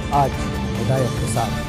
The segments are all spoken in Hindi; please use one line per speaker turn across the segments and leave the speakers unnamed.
आज हिदायत के साथ।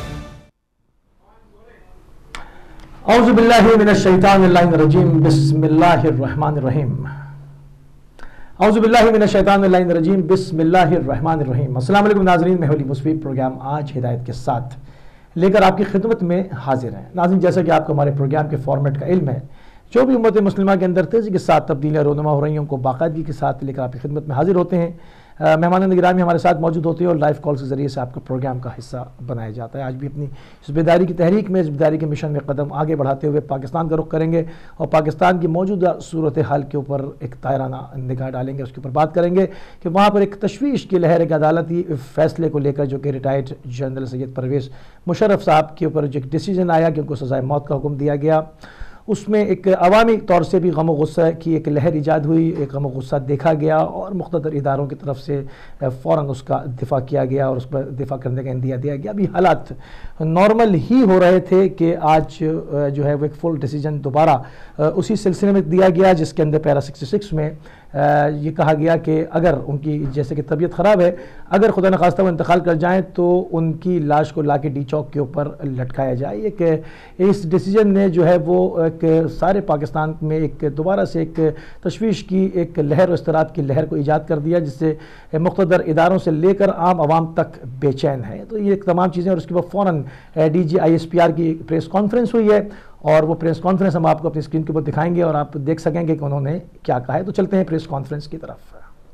औज़ु बिल्लाहि मिनश शैतानिर रजीम, बिस्मिल्लाहिर रहमानिर रहीम। औज़ु बिल्लाहि मिनश शैतानिर रजीम, बिस्मिल्लाहिर रहमानिर रहीम। अस्सलाम वालेकुम नाज़रीन, मैं वली मुस्फी प्रोग्राम आज हिदायत के साथ लेकर आपकी खिदमत में हाजिर हैं। नाज़रीन, जैसा कि आपको हमारे प्रोग्राम के फॉर्मेट का इल्म है, जो भी उम्मत मुस्लिमा के अंदर तेज़ी के साथ तब्दीलियाँ रोनुमा हो रही हैं, उनको बाकायदगी के साथ लेकर आपकी खिदमत में हाजिर होते हैं। मेहमान निगरानी हमारे साथ मौजूद होते हैं और लाइव कॉल के ज़रिए से आपका प्रोग्राम का हिस्सा बनाया जाता है। आज भी अपनी इस बेदारी की तहरीक में, इस बेदारी के मिशन में कदम आगे बढ़ाते हुए पाकिस्तान का रुख करेंगे और पाकिस्तान की मौजूदा सूरत हाल के ऊपर एक तायराना निगाह डालेंगे। उसके ऊपर बात करेंगे कि वहाँ पर एक तशवीश की लहर, एक अदालती फ़ैसले को लेकर जो कि रिटायर्ड जनरल सैयद परवेज़ मुशर्रफ साहब के ऊपर जो डिसीजन आया कि उनको सज़ाए मौत का हुक्म दिया गया, उसमें एक अवामी तौर से भी गम गुस्सा की एक लहर ईजाद हुई, एक गम गुस्सा देखा गया और मुख्तलिफ इदारों की तरफ से फ़ौरन उसका दिफा किया गया और उस पर दिफा करने का इंदिया दिया गया। अभी हालात नॉर्मल ही हो रहे थे कि आज जो है वो एक फुल डिसीजन दोबारा उसी सिलसिले में दिया गया, जिसके अंदर पैरा 66 में ये कहा गया कि अगर उनकी जैसे कि तबीयत ख़राब है, अगर खुदा न खास्ता वो इंतकाल कर जाएँ तो उनकी लाश को लाके डी चौक के ऊपर लटकाया जाए। एक इस डिसीजन ने जो है वो एक सारे पाकिस्तान में एक दोबारा से एक तशवीश की एक लहर, इस्तराब की लहर को ईजाद कर दिया, जिससे मुख्तदर इदारों से लेकर आम आवाम तक बेचैन है। तो ये तमाम चीज़ें, और उसके बाद फ़ौरन DG ISPR की प्रेस कॉन्फ्रेंस हुई है और वो प्रेस कॉन्फ्रेंस हम आपको अपनी स्क्रीन के ऊपर दिखाएंगे और आप देख सकेंगे कि उन्होंने क्या कहा है। तो चलते हैं प्रेस कॉन्फ्रेंस की तरफ।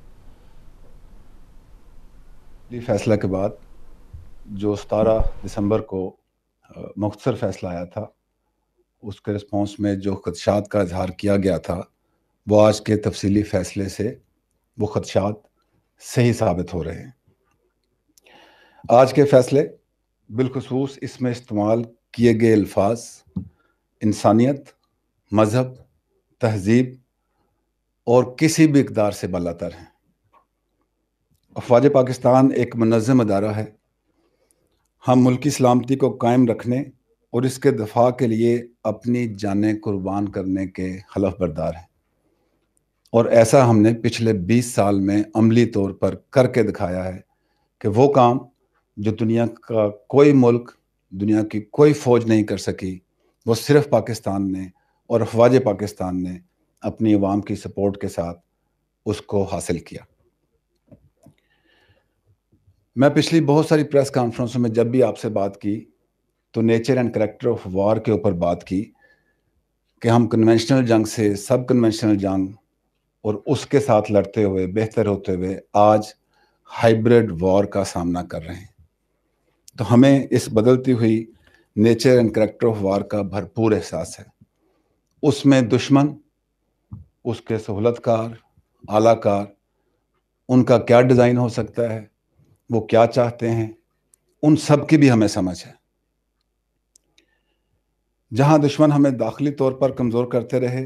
फैसला के बाद जो 17 दिसंबर को मुख्तसर फैसला आया था, उसके रिस्पॉन्स में जो खदशात का इजहार किया गया था, वो आज के तफसीली फैसले से वो खदशात सही साबित हो रहे हैं। आज के फैसले बिलखुसूस इसमें इस्तेमाल किए गए अल्फाज इंसानियत, मज़हब, तहजीब और किसी भी इक़दार से बालातर हैं। अफ़वाज पाकिस्तान एक मुनज़्ज़म अदारा है। हम मुल्की सलामती को कायम रखने और इसके दफा के लिए अपनी जानें कुर्बान करने के हलफ बरदार हैं, और ऐसा हमने पिछले 20 साल में अमली तौर पर करके दिखाया है कि वो काम जो दुनिया का कोई मुल्क, दुनिया की कोई फ़ौज नहीं कर सकी, वो सिर्फ पाकिस्तान ने और अफ़वाज पाकिस्तान ने अपनी अवाम की सपोर्ट के साथ उसको हासिल किया। मैं पिछली बहुत सारी प्रेस कॉन्फ्रेंसों में जब भी आपसे बात की तो nature and character of war के ऊपर बात की कि हम कन्वेंशनल जंग से सब कन्वेंशनल जंग और उसके साथ लड़ते हुए बेहतर होते हुए आज हाइब्रिड वॉर का सामना कर रहे हैं। तो हमें इस बदलती हुई nature and character of war का भरपूर एहसास है। उसमें दुश्मन, उसके सहूलतकार, आलाकार, उनका क्या डिज़ाइन हो सकता है, वो क्या चाहते हैं, उन सब की भी हमें समझ है। जहां दुश्मन हमें दाखिली तौर पर कमज़ोर करते रहे,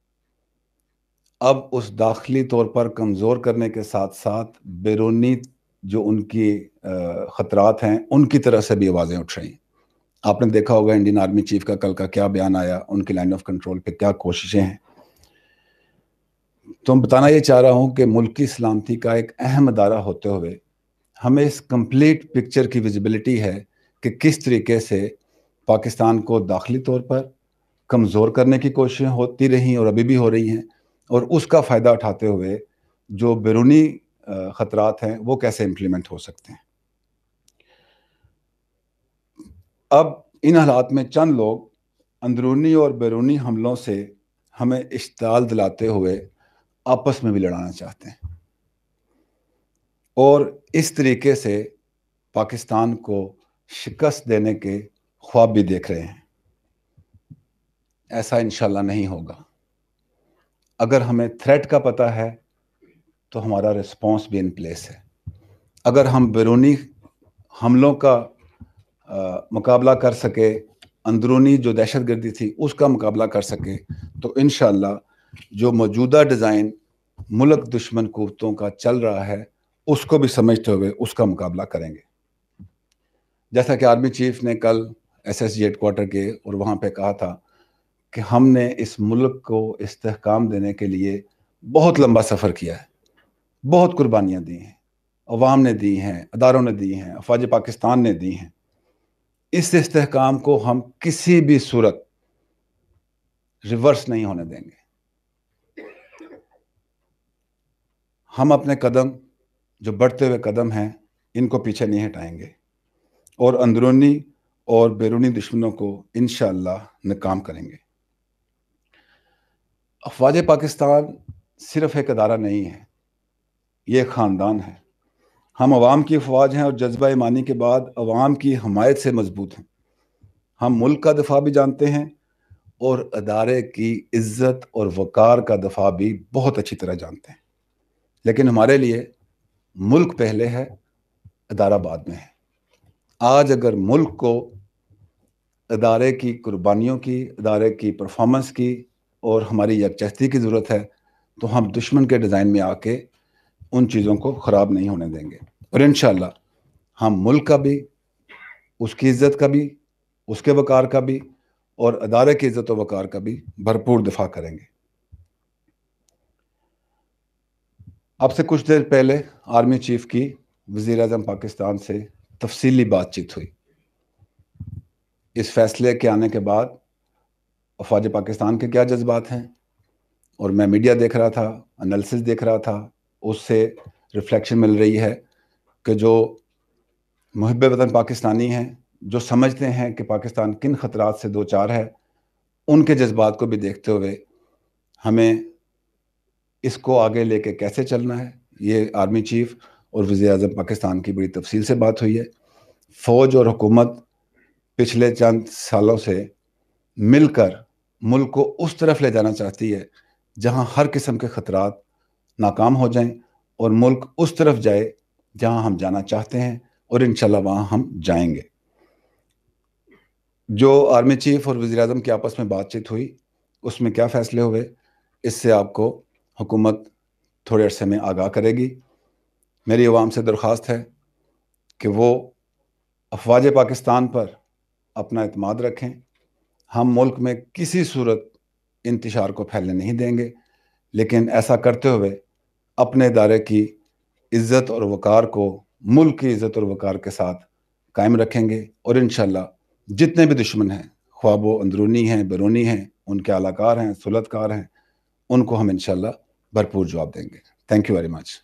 अब उस दाखिली तौर पर कमज़ोर करने के साथ साथ बैरूनी जो उनकी ख़तरात हैं, उनकी तरफ से भी आवाज़ें उठ रही हैं। आपने देखा होगा इंडियन आर्मी चीफ का कल का क्या बयान आया, उनकी लाइन ऑफ कंट्रोल पे क्या कोशिशें हैं। तो मैं बताना ये चाह रहा हूँ कि मुल्की सलामती का एक अहम अदारा होते हुए हमें इस कंप्लीट पिक्चर की विजिबिलिटी है कि किस तरीके से पाकिस्तान को दाखिली तौर पर कमज़ोर करने की कोशिशें होती रही और अभी भी हो रही हैं, और उसका फ़ायदा उठाते हुए जो बैरूनी ख़तरात हैं वो कैसे इम्प्लीमेंट हो सकते हैं। अब इन हालात में चंद लोग अंदरूनी और बैरूनी हमलों से हमें इश्ताल दिलाते हुए आपस में भी लड़ाना चाहते हैं और इस तरीके से पाकिस्तान को शिकस्त देने के ख्वाब भी देख रहे हैं। ऐसा इंशाल्लाह नहीं होगा। अगर हमें थ्रेट का पता है तो हमारा रिस्पॉन्स भी इन प्लेस है। अगर हम बैरूनी हमलों का मुकाबला कर सके, अंदरूनी जो दहशतगर्दी थी उसका मुकाबला कर सके, तो इंशाल्लाह जो मौजूदा डिज़ाइन मुल्क दुश्मन कुव्वतों का चल रहा है उसको भी समझते हुए उसका मुकाबला करेंगे। जैसा कि आर्मी चीफ ने कल SSG हेडक्वार्टर के और वहाँ पे कहा था कि हमने इस मुल्क को इस्तेहकाम देने के लिए बहुत लंबा सफ़र किया है, बहुत कुर्बानियाँ दी हैं, अवाम ने दी हैं, अदारों ने दी हैं, अफवाज पाकिस्तान ने दी हैं, इस इस्तेहकाम को हम किसी भी सूरत रिवर्स नहीं होने देंगे। हम अपने कदम, जो बढ़ते हुए कदम हैं, इनको पीछे नहीं हटाएंगे और अंदरूनी और बैरूनी दुश्मनों को इंशाअल्लाह नाकाम करेंगे। अफवाज पाकिस्तान सिर्फ एक अदारा नहीं है, ये एक ख़ानदान है। हम अवाम की अफवाज हैं और जज्बा ईमानी के बाद अवाम की हमायत से मजबूत हैं। हम मुल्क का दफा भी जानते हैं और अदारे की इज्जत और वकार का दफा भी बहुत अच्छी तरह जानते हैं। लेकिन हमारे लिए मुल्क पहले है, अदारा बाद में है। आज अगर मुल्क को अदारे की कुर्बानियों की, अदारे की परफॉर्मेंस की और हमारी यकजहती की ज़रूरत है, तो हम दुश्मन के डिज़ाइन में आके उन चीज़ों को ख़राब नहीं होने देंगे और इंशाअल्लाह हम मुल्क का भी, उसकी इज़्ज़त का भी, उसके वकार का भी और अदारे की इज़्ज़त और वकार का भी भरपूर दिफा करेंगे। अब से कुछ देर पहले आर्मी चीफ की वज़ीर-ए-आज़म पाकिस्तान से तफसीली बातचीत हुई। इस फैसले के आने के बाद अफवाज पाकिस्तान के क्या जज्बात हैं, और मैं मीडिया देख रहा था, एनालिसिस देख रहा था, उससे रिफ्लेक्शन मिल रही है कि जो मुहिब्बे वतन पाकिस्तानी हैं, जो समझते हैं कि पाकिस्तान किन ख़तरात से दो चार है, उनके जज्बात को भी देखते हुए हमें इसको आगे लेके कैसे चलना है, ये आर्मी चीफ और वज़ीर-ए-आज़म पाकिस्तान की बड़ी तफसील से बात हुई है। फ़ौज और हुकूमत पिछले चंद सालों से मिलकर मुल्क को उस तरफ ले जाना चाहती है जहां हर किस्म के ख़तरात नाकाम हो जाएं और मुल्क उस तरफ जाए जहां हम जाना चाहते हैं, और इंशाल्लाह वहां हम जाएंगे। जो आर्मी चीफ और वज़ीर-ए-आज़म की आपस में बातचीत हुई, उसमें क्या फ़ैसले हुए, इससे आपको हुकूमत थोड़े अरसे में आगाह करेगी। मेरी अवाम से दरख्वास्त है कि वो अफवाज पाकिस्तान पर अपना एतमाद रखें। हम मुल्क में किसी सूरत इंतशार को फैलने नहीं देंगे, लेकिन ऐसा करते हुए अपने इदारे की इज़्ज़त और वकार को मुल्क की इज़्ज़त और वकार के साथ कायम रखेंगे और इंशाअल्लाह जितने भी दुश्मन हैं, ख्वाह वो अंदरूनी हैं, बैरूनी हैं, उनके आलाकार हैं, सुलतकार हैं, उनको हम इंशाअल्लाह भरपूर जवाब देंगे। Thank you very much.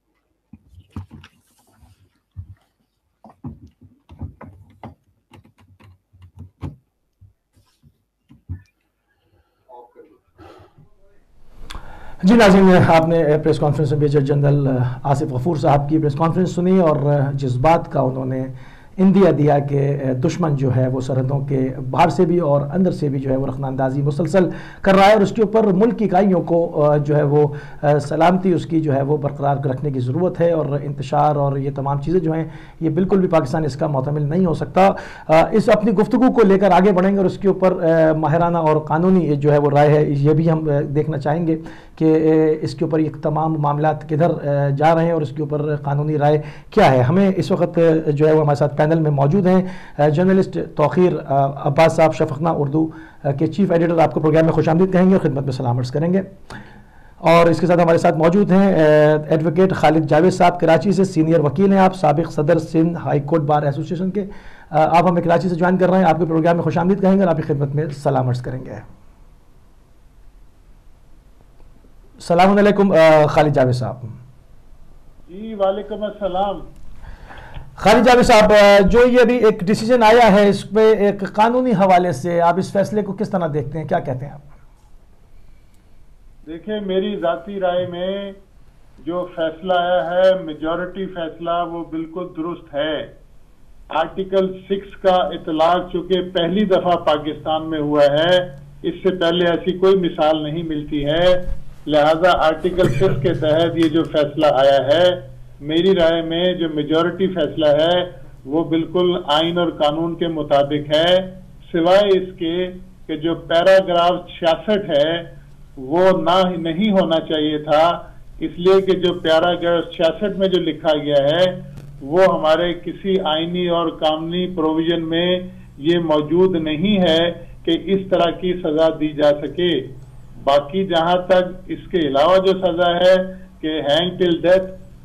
जी नाज़रीन, आपने प्रेस कॉन्फ्रेंस में मेजर जनरल आसिफ गफूर साहब की प्रेस कॉन्फ्रेंस सुनी और जिस बात का उन्होंने इंदिया दिया कि दुश्मन जो है वो सरहदों के बाहर से भी और अंदर से भी जो है वो रखनांदाजी मुसलसल कर रहा है और उसके ऊपर मुल्क की इकाइयों को जो है वो सलामती उसकी जो है वो बरकरार रखने की ज़रूरत है और इंतशार और ये तमाम चीज़ें जो हैं ये बिल्कुल भी पाकिस्तान इसका मोतमिल नहीं हो सकता। इस अपनी गुफ्तगू को लेकर आगे बढ़ेंगे और उसके ऊपर माहिराना और कानूनी जो है वो राय है, ये भी हम देखना चाहेंगे कि इसके ऊपर ये तमाम मामलात किधर जा रहे हैं और इसके ऊपर कानूनी राय क्या है। हमें इस वक्त जो है वो हमारे साथ पैनल में मौजूद हैं जर्नलिस्ट तौक़ीर अब्बास साहब, शफ़क़ना उर्दू के चीफ एडिटर, आपको प्रोग्राम में खुशामदीद कहेंगे और खिदमत में सलाम अर्ज़ करेंगे। और इसके साथ हमारे साथ मौजूद हैं एडवोकेट खालिद जावेद साहब, कराची से सीनियर वकील हैं आप, साबिक़ सदर Sindh high court bar association के। आप हमें कराची से ज्वाइन कर रहे हैं, आपके प्रोग्राम में खुशामदीद कहेंगे और आपकी खिदमत में सलाम अर्ज़ करेंगे। सलाम अलैकुम खालिद जावेद साहब।
जी वालेकुम अस्सलाम।
खालिद जावेद साहब, जो ये अभी एक डिसीजन आया है इस पे एक कानूनी हवाले से आप इस फैसले को किस तरह देखते हैं, क्या कहते हैं आप?
देखिए, मेरी जाती राय में जो फैसला आया है, मेजॉरिटी फैसला, वो बिल्कुल दुरुस्त है। आर्टिकल 6 का इतलाक चूंकि पहली दफा पाकिस्तान में हुआ है, इससे पहले ऐसी कोई मिसाल नहीं मिलती है, लिहाजा आर्टिकल 6 के तहत ये जो फैसला आया है, मेरी राय में जो मेजॉरिटी फैसला है वो बिल्कुल आइन और कानून के मुताबिक है, सिवाय इसके कि जो पैराग्राफ 66 है वो नहीं होना चाहिए था, इसलिए कि जो पैराग्राफ 66 में जो लिखा गया है वो हमारे किसी आईनी और कानूनी प्रोविजन में ये मौजूद नहीं है कि इस तरह की सजा दी जा सके। बाकी जहां तक इसके अलावा जो सजा है कि हैंग टिल डेथ,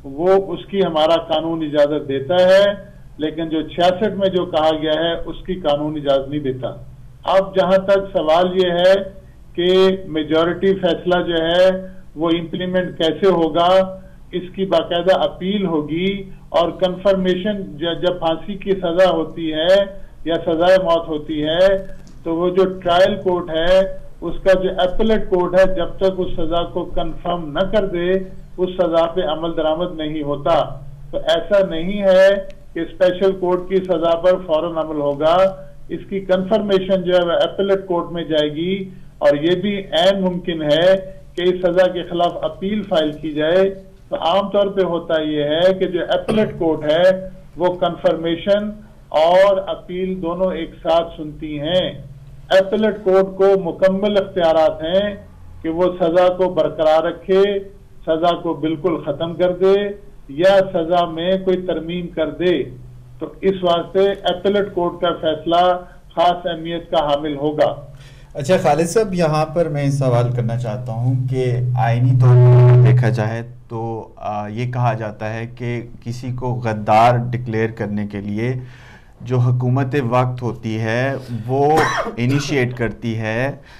वो उसकी हमारा कानून इजाजत देता है, लेकिन जो 66 में जो कहा गया है उसकी कानून इजाजत नहीं देता। अब जहां तक सवाल ये है कि मेजॉरिटी फैसला जो है वो इम्प्लीमेंट कैसे होगा, इसकी बाकायदा अपील होगी और कंफर्मेशन जब फांसी की सजा होती है या सजाए मौत होती है तो वो जो ट्रायल कोर्ट है उसका जो एपेलेट कोर्ट है जब तक उस सजा को कंफर्म न कर दे उस सजा पे अमल दरामद नहीं होता। तो ऐसा नहीं है कि स्पेशल कोर्ट की सजा पर फौरन अमल होगा, इसकी कंफर्मेशन जो है एपेलेट कोर्ट में जाएगी और ये भी ऐन मुमकिन है कि इस सजा के खिलाफ अपील फाइल की जाए। तो आमतौर पे होता यह है कि जो एपेलेट कोर्ट है वो कंफर्मेशन और अपील दोनों एक साथ सुनती हैं। एपेलेट कोर्ट को मुकम्मल इख्तियारात हैं कि वो सजा को बरकरार रखे, सजा को बिल्कुल खत्म कर दे या सजा में कोई तरमीम कर दे। तो इस वास्ते एपेलेट कोर्ट का फैसला खास अहमियत का हामिल होगा।
अच्छा खालिद साहब, यहाँ पर मैं सवाल करना चाहता हूँ कि आईनी तौर पर देखा जाए तो ये कहा जाता है कि किसी को गद्दार डिक्लेयर करने के लिए जो हुकूमत वक्त होती है वो इनिशिएट करती है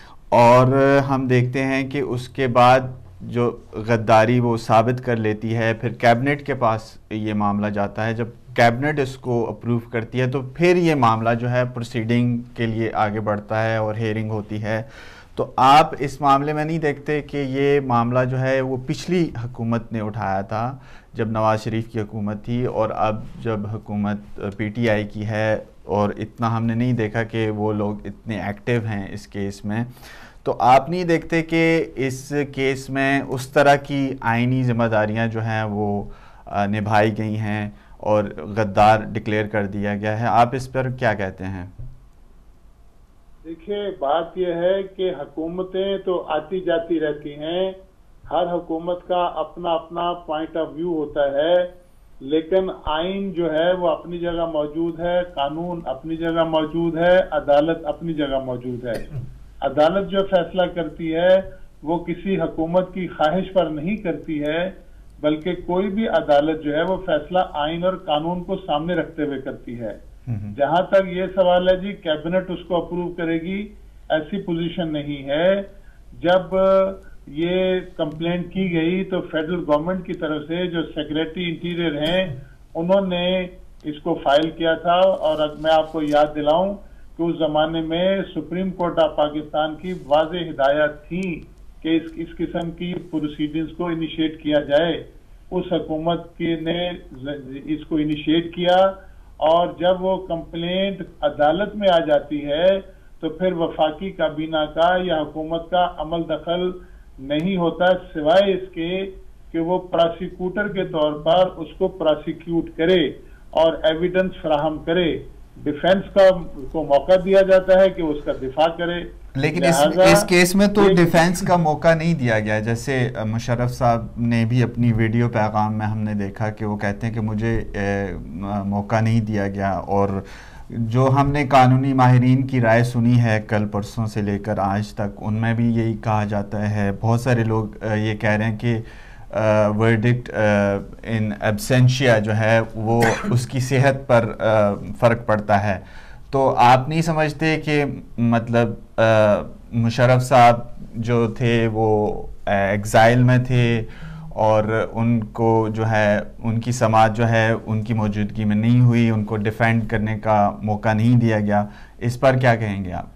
और हम देखते हैं कि उसके बाद जो गद्दारी वो साबित कर लेती है, फिर कैबिनेट के पास ये मामला जाता है। जब कैबिनेट इसको अप्रूव करती है तो फिर ये मामला जो है प्रोसीडिंग के लिए आगे बढ़ता है और हेयरिंग होती है। तो आप इस मामले में नहीं देखते कि ये मामला जो है वो पिछली हुकूमत ने उठाया था जब नवाज शरीफ की हुकूमत थी, और अब जब हुकूमत पीटीआई की है और इतना हमने नहीं देखा कि वो लोग इतने एक्टिव हैं इस केस में, तो आप नहीं देखते कि इस केस में उस तरह की आईनी जिम्मेदारियां जो हैं वो निभाई गई हैं और गद्दार डिक्लेयर कर दिया गया है? आप इस पर क्या कहते हैं?
देखिए, बात यह है कि हुकूमतें तो आती जाती रहती हैं, हर हुकूमत का अपना अपना पॉइंट ऑफ व्यू होता है, लेकिन आइन जो है वो अपनी जगह मौजूद है, कानून अपनी जगह मौजूद है, अदालत अपनी जगह मौजूद है। अदालत जो फैसला करती है वो किसी हुकूमत की ख्वाहिश पर नहीं करती है, बल्कि कोई भी अदालत जो है वो फैसला आइन और कानून को सामने रखते हुए करती है। जहां तक ये सवाल है जी कैबिनेट उसको अप्रूव करेगी, ऐसी पोजीशन नहीं है। जब ये कंप्लेंट की गई तो फेडरल गवर्नमेंट की तरफ से जो सेक्रेटरी इंटीरियर हैं उन्होंने इसको फाइल किया था, और मैं आपको याद दिलाऊं कि उस जमाने में सुप्रीम कोर्ट ऑफ पाकिस्तान की वाज़ेह हिदायत थी कि इस किस्म की प्रोसीडिंग्स को इनिशिएट किया जाए। उस हुकूमत की ने इसको इनिशिएट किया, और जब वो कंप्लेंट अदालत में आ जाती है तो फिर वफाकी काबीना का या हुकूमत का अमल दखल नहीं होता, सिवाय इसके कि वो प्रोसिक्यूटर के तौर पर उसको प्रोसिक्यूट करे और एविडेंस फराहम करे। डिफेंस को मौका दिया जाता है कि उसका दिफा करे,
लेकिन इस केस में तो डिफेंस का मौका नहीं दिया गया। जैसे मुशर्रफ साहब ने भी अपनी वीडियो पैगाम में हमने देखा कि वो कहते हैं कि मुझे मौका नहीं दिया गया, और जो हमने कानूनी माहिरीन की राय सुनी है कल परसों से लेकर आज तक, उनमें भी यही कहा जाता है। बहुत सारे लोग ये कह रहे हैं कि वर्डिक्ट इन एब्सेंशिया जो है वो उसकी सेहत पर फ़र्क पड़ता है। तो आप नहीं समझते कि मतलब मुशर्रफ साहब जो थे वो एग्ज़ाइल में थे और उनको जो है उनकी समाज जो है उनकी मौजूदगी में नहीं हुई, उनको डिफेंड करने का मौका नहीं दिया गया, इस पर क्या कहेंगे आप?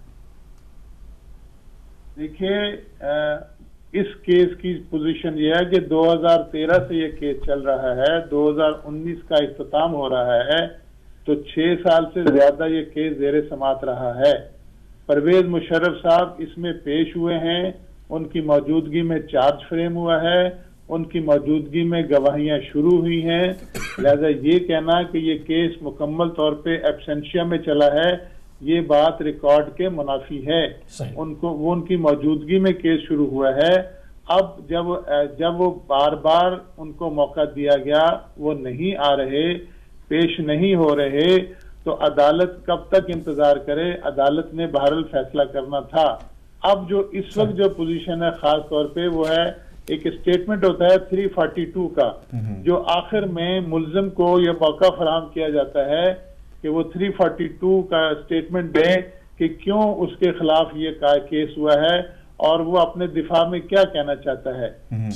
देखिए, इस केस की पोजीशन यह है कि 2013 से ये केस चल रहा है, 2019 का इख्तिताम हो रहा है, तो 6 साल से ज्यादा ये केस ज़ेरे समात रहा है। परवेज मुशर्रफ साहब इसमें पेश हुए हैं, उनकी मौजूदगी में चार्ज फ्रेम हुआ है, उनकी मौजूदगी में गवाहियां शुरू हुई हैं। लिहाजा ये कहना कि ये केस मुकम्मल तौर पे एब्सेंशिया में चला है, ये बात रिकॉर्ड के मुनाफी है। वो उनकी मौजूदगी में केस शुरू हुआ है। अब जब वो बार बार उनको मौका दिया गया, वो नहीं आ रहे, पेश नहीं हो रहे, तो अदालत कब तक इंतजार करे? अदालत ने बहरहाल फैसला करना था। अब जो इस वक्त जो पोजीशन है खास तौर पे वो है एक स्टेटमेंट होता है 342 का, जो आखिर में मुल्जिम को यह मौका फराहम किया जाता है कि वो 342 का स्टेटमेंट दे कि क्यों उसके खिलाफ ये केस हुआ है और वो अपने दिफा में क्या कहना चाहता है।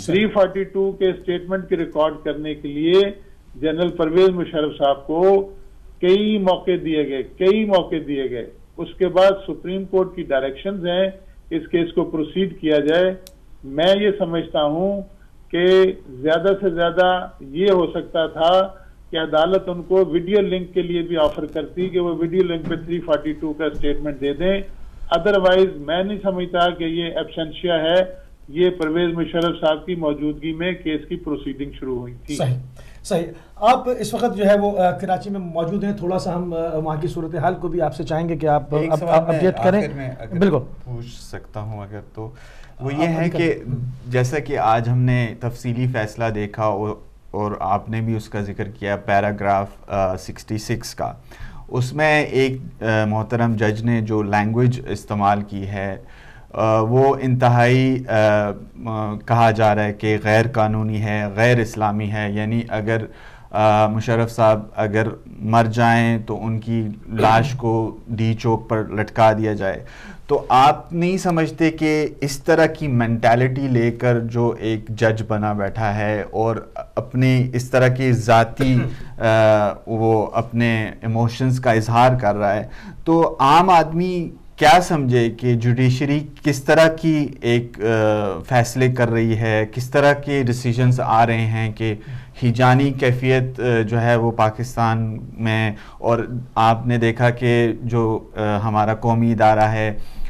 342 के स्टेटमेंट की रिकॉर्ड करने के लिए जनरल परवेज मुशर्रफ साहब को कई मौके दिए गए। उसके बाद सुप्रीम कोर्ट की डायरेक्शंस हैं इस केस को प्रोसीड किया जाए। मैं ये समझता हूं कि ज्यादा से ज्यादा ये हो सकता था कि अदालत उनको वीडियो लिंक के लिए भी ऑफर करती कि वो वीडियो लिंक पे 342 का स्टेटमेंट दे दें। अदरवाइज मैं नहीं समझता कि ये एब्सेंशिया है, ये परवेज मुशर्रफ साहब की मौजूदगी में केस की प्रोसीडिंग शुरू हुई थी।
सही। आप इस वक्त जो है वो कराची में मौजूद हैं, थोड़ा सा हम वहाँ की सूरत हाल को भी आपसे चाहेंगे कि आप अपडेट करें। बिल्कुल
पूछ सकता हूँ अगर, तो वो ये है कि जैसा कि आज हमने तफसीली फैसला देखा और आपने भी उसका जिक्र किया पैराग्राफ 66 का, उसमें एक मोहतरम जज ने जो लैंग्वेज इस्तेमाल की है वो इंतहाई कहा जा रहा है कि गैर कानूनी है, गैर इस्लामी है। यानी अगर मुशर्रफ साहब अगर मर जाएं तो उनकी लाश को डी चौक पर लटका दिया जाए। तो आप नहीं समझते कि इस तरह की मेंटालिटी लेकर जो एक जज बना बैठा है और अपनी इस तरह की ज़ाती वो अपने इमोशंस का इजहार कर रहा है, तो आम आदमी क्या समझे कि जुडिशरी किस तरह की एक फैसले कर रही है, किस तरह के डिसीजंस आ रहे हैं कि हिजानी कैफियत जो है वो पाकिस्तान में, और आपने देखा कि जो हमारा कौमी इदारा है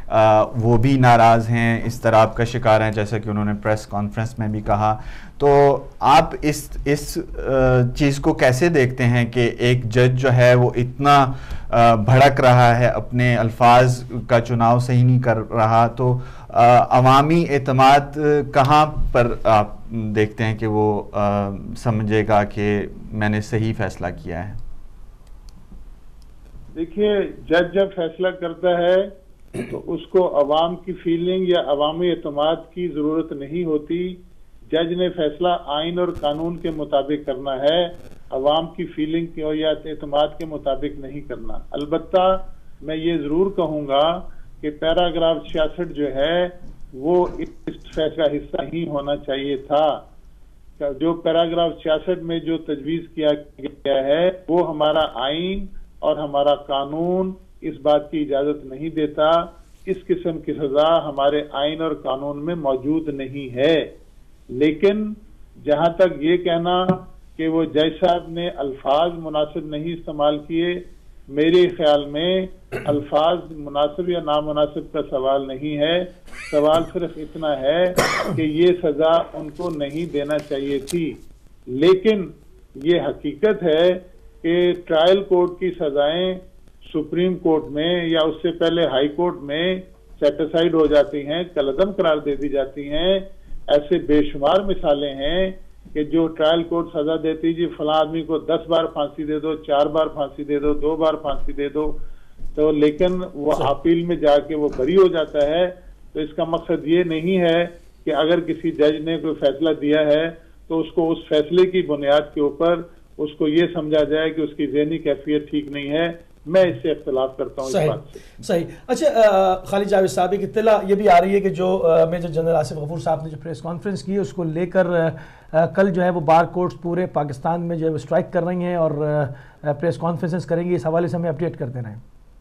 वो भी नाराज़ हैं, इस तरह का शिकार हैं, जैसा कि उन्होंने प्रेस कॉन्फ्रेंस में भी कहा। तो आप इस चीज़ को कैसे देखते हैं कि एक जज जो है वो इतना भड़क रहा है, अपने अल्फाज का चुनाव सही नहीं कर रहा, तो अवामी एतमाद कहाँ पर आप देखते हैं कि वो समझेगा कि मैंने सही फैसला किया है?
देखिए, जज जब फैसला करता है तो उसको अवाम की फीलिंग या अवामी एतमाद की जरूरत नहीं होती। जज ने फैसला आइन और कानून के मुताबिक करना है, अवाम की फीलिंग या एतमाद के मुताबिक नहीं करना। अलबत्ता मैं ये जरूर कहूंगा कि पैराग्राफ 66 जो है वो इस फैसले का हिस्सा ही होना चाहिए था। जो पैराग्राफ 66 में जो तजवीज किया गया है वो हमारा आइन और हमारा कानून इस बात की इजाजत नहीं देता। इस किस्म की सजा हमारे आइन और कानून में मौजूद नहीं है। लेकिन जहां तक ये कहना कि वो जज साहब ने अल्फाज मुनासिब नहीं इस्तेमाल किए, मेरे ख्याल में अल्फाज मुनासिब या नामुनासिब का सवाल नहीं है। सवाल सिर्फ इतना है कि ये सजा उनको नहीं देना चाहिए थी। लेकिन ये हकीकत है कि ट्रायल कोर्ट की सजाएं सुप्रीम कोर्ट में या उससे पहले हाई कोर्ट में सेटिसाइड हो जाती हैं, कलअदम करार दे दी जाती हैं। ऐसे बेशुमार मिसालें हैं कि जो ट्रायल कोर्ट सजा देती जी फला आदमी को 10 बार फांसी दे दो, 4 बार फांसी दे दो, 2 बार फांसी दे दो, तो लेकिन वो अपील में जाके वो बरी हो जाता है। तो इसका मकसद ये नहीं है कि अगर किसी जज ने कोई फैसला दिया है तो उसको उस फैसले की बुनियाद के ऊपर उसको ये समझा जाए कि उसकी ज़हनी कैफियत ठीक नहीं है। मैं इससे इख्तिलाफ करता हूँ इस बात से।
सही। अच्छा, खालिद जावेद साहब की इत्तला ये भी आ रही है कि जो मेजर जनरल आसिफ गफूर साहब ने जो प्रेस कॉन्फ्रेंस की उसको लेकर कल जो है वो बार कोर्ट्स पूरे पाकिस्तान में जो है वो स्ट्राइक कर रही हैं और प्रेस कॉन्फ्रेंसेस करेंगी। इस हवाले से हमें अपडेट करते रहें।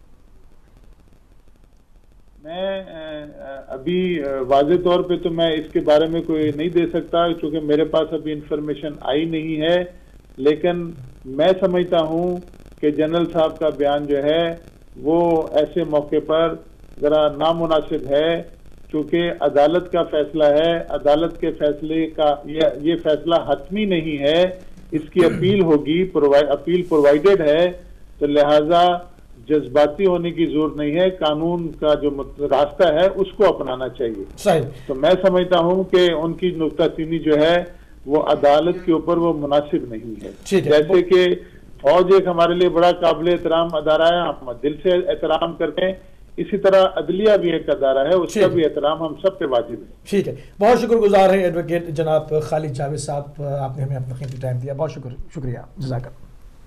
मैं अभी वाज़े तौर पे तो मैं इसके बारे में कोई नहीं दे सकता क्योंकि मेरे पास अभी इंफॉर्मेशन आई नहीं है। लेकिन मैं समझता हूँ कि जनरल साहब का बयान जो है वो ऐसे मौके पर जरा नामुनासिब है, क्योंकि अदालत का फैसला है। अदालत के फैसले का ये फैसला हतमी नहीं है, इसकी अपील होगी, अपील प्रोवाइडेड है। तो लिहाजा जज्बाती होने की जरूरत नहीं है, कानून का जो रास्ता है उसको अपनाना चाहिए।
सही।
तो मैं समझता हूँ कि उनकी नुक्ताचीनी जो है वो अदालत के ऊपर वो मुनासिब नहीं है। जैसे कि फौज एक हमारे लिए बड़ा काबिल एहतराम अदारा है, हम दिल से एहतराम करते हैं। इसी तरह अदलिया भी एक अदारा है, उसका भी एहतराम हम सब पे वाजिब है।
ठीक है, बहुत शुक्रगुजार है एडवोकेट जनाब खालिद जावेद साहब, आपने हमें अपना कीमती टाइम दिया, बहुत शुक्रिया, जज़ाकल्लाह।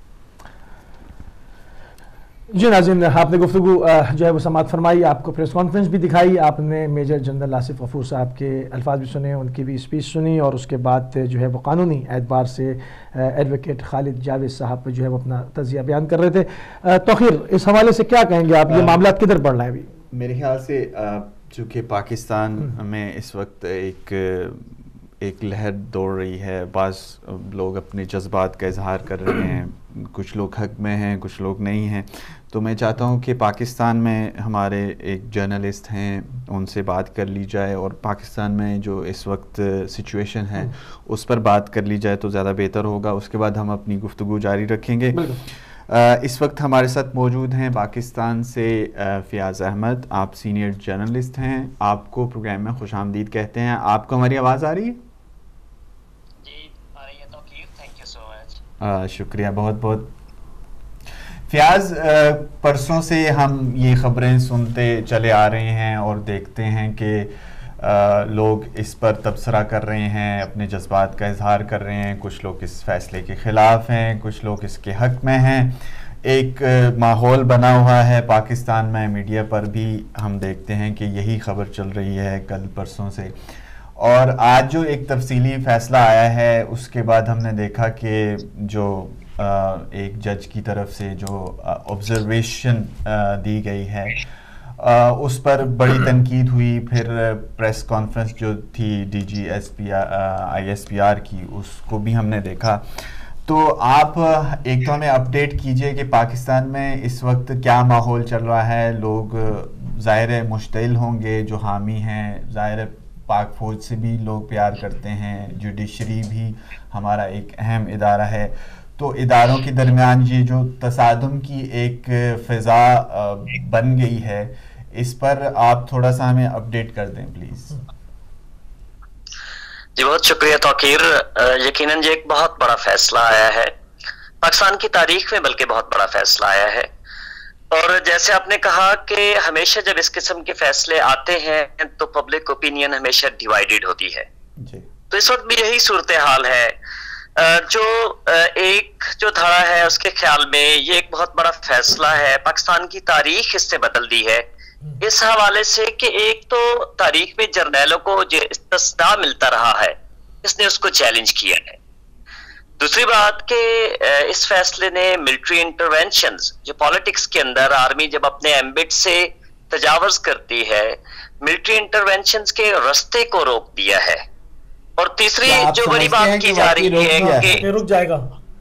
जी नाज़रीन, आपने गुफ्तगू जो है वो समाअत फरमाई, आपको प्रेस कॉन्फ्रेंस भी दिखाई, आपने मेजर जनरल आसिफ गफूर साहब के अल्फाज भी सुने, उनकी भी स्पीच सुनी, और उसके बाद जो है वो कानूनी एतबार से एडवोकेट खालिद जावेद साहब जो है वो अपना तज़िया बयान कर रहे थे। तौक़ीर, इस हवाले से क्या कहेंगे आप, ये मामला किधर बढ़ रहा है अभी?
मेरे ख्याल से चूँकि पाकिस्तान में इस वक्त एक लहर दौड़ रही है, बाज़ लोग अपने जज्बात का इजहार कर रहे हैं, कुछ लोग हक में हैं, कुछ लोग नहीं हैं, तो मैं चाहता हूं कि पाकिस्तान में हमारे एक जर्नलिस्ट हैं, उनसे बात कर ली जाए और पाकिस्तान में जो इस वक्त सिचुएशन है उस पर बात कर ली जाए तो ज़्यादा बेहतर होगा। उसके बाद हम अपनी गुफ्तगू जारी रखेंगे। इस वक्त हमारे साथ मौजूद हैं पाकिस्तान से फ़ियाज़ अहमद, आप सीनियर जर्नलिस्ट हैं, आपको प्रोग्राम में खुशामदीद कहते हैं। आपको हमारी आवाज़ आ रही है?
जी आ रही है, तो थैंक यू सो मच।
शुक्रिया बहुत बहुत। फ़ियाज़, परसों से हम ये ख़बरें सुनते चले आ रहे हैं और देखते हैं कि लोग इस पर तबसरा कर रहे हैं, अपने जज्बात का इजहार कर रहे हैं, कुछ लोग इस फैसले के ख़िलाफ़ हैं, कुछ लोग इसके हक़ में हैं। एक माहौल बना हुआ है पाकिस्तान में, मीडिया पर भी हम देखते हैं कि यही ख़बर चल रही है कल परसों से, और आज जो एक तफसीली फ़ैसला आया है उसके बाद हमने देखा कि जो एक जज की तरफ से जो ऑब्जर्वेशन दी गई है उस पर बड़ी तनकीद हुई। फिर प्रेस कॉन्फ्रेंस जो थी ISPR की, उसको भी हमने देखा। तो आप एक तो हमें अपडेट कीजिए कि पाकिस्तान में इस वक्त क्या माहौल चल रहा है। लोग ज़ाहिर है मुश्तिल होंगे, जो हामी हैं, ज़ाहिर है पाक फ़ौज से भी लोग प्यार करते हैं, जुडिशरी भी हमारा एक अहम इदारा है, तो इदारों के दरमियान ये जो तसादुम की एक फ़िज़ा बन गई है, इस पर आप थोड़ा सा हमें अपडेट कर दें प्लीज़।
जी बहुत शुक्रिया तौकीर। यकीनन ये एक बहुत बड़ा फैसला आया है पाकिस्तान की तारीख में, बल्कि बहुत बड़ा फैसला आया है। और जैसे आपने कहा कि हमेशा जब इस किस्म के फैसले आते हैं तो पब्लिक ओपिनियन हमेशा डिवाइडेड होती है
जी।
तो इस वक्त भी यही सूरत हाल है। जो एक जो धारा है उसके ख्याल में ये एक बहुत बड़ा फैसला है, पाकिस्तान की तारीख इससे बदल दी है इस हवाले से कि एक तो तारीख में जर्नैलों को जो इस्तिस्ना मिलता रहा है, इसने उसको चैलेंज किया है। दूसरी बात कि इस फैसले ने मिलिट्री इंटरवेंशंस, जो पॉलिटिक्स के अंदर आर्मी जब अपने एम्बिट से तजावज करती है, मिलिट्री इंटरवेंशंस के रास्ते को रोक दिया है। और तीसरी जो बड़ी बात की जा रही है कि
रुक जाएगा,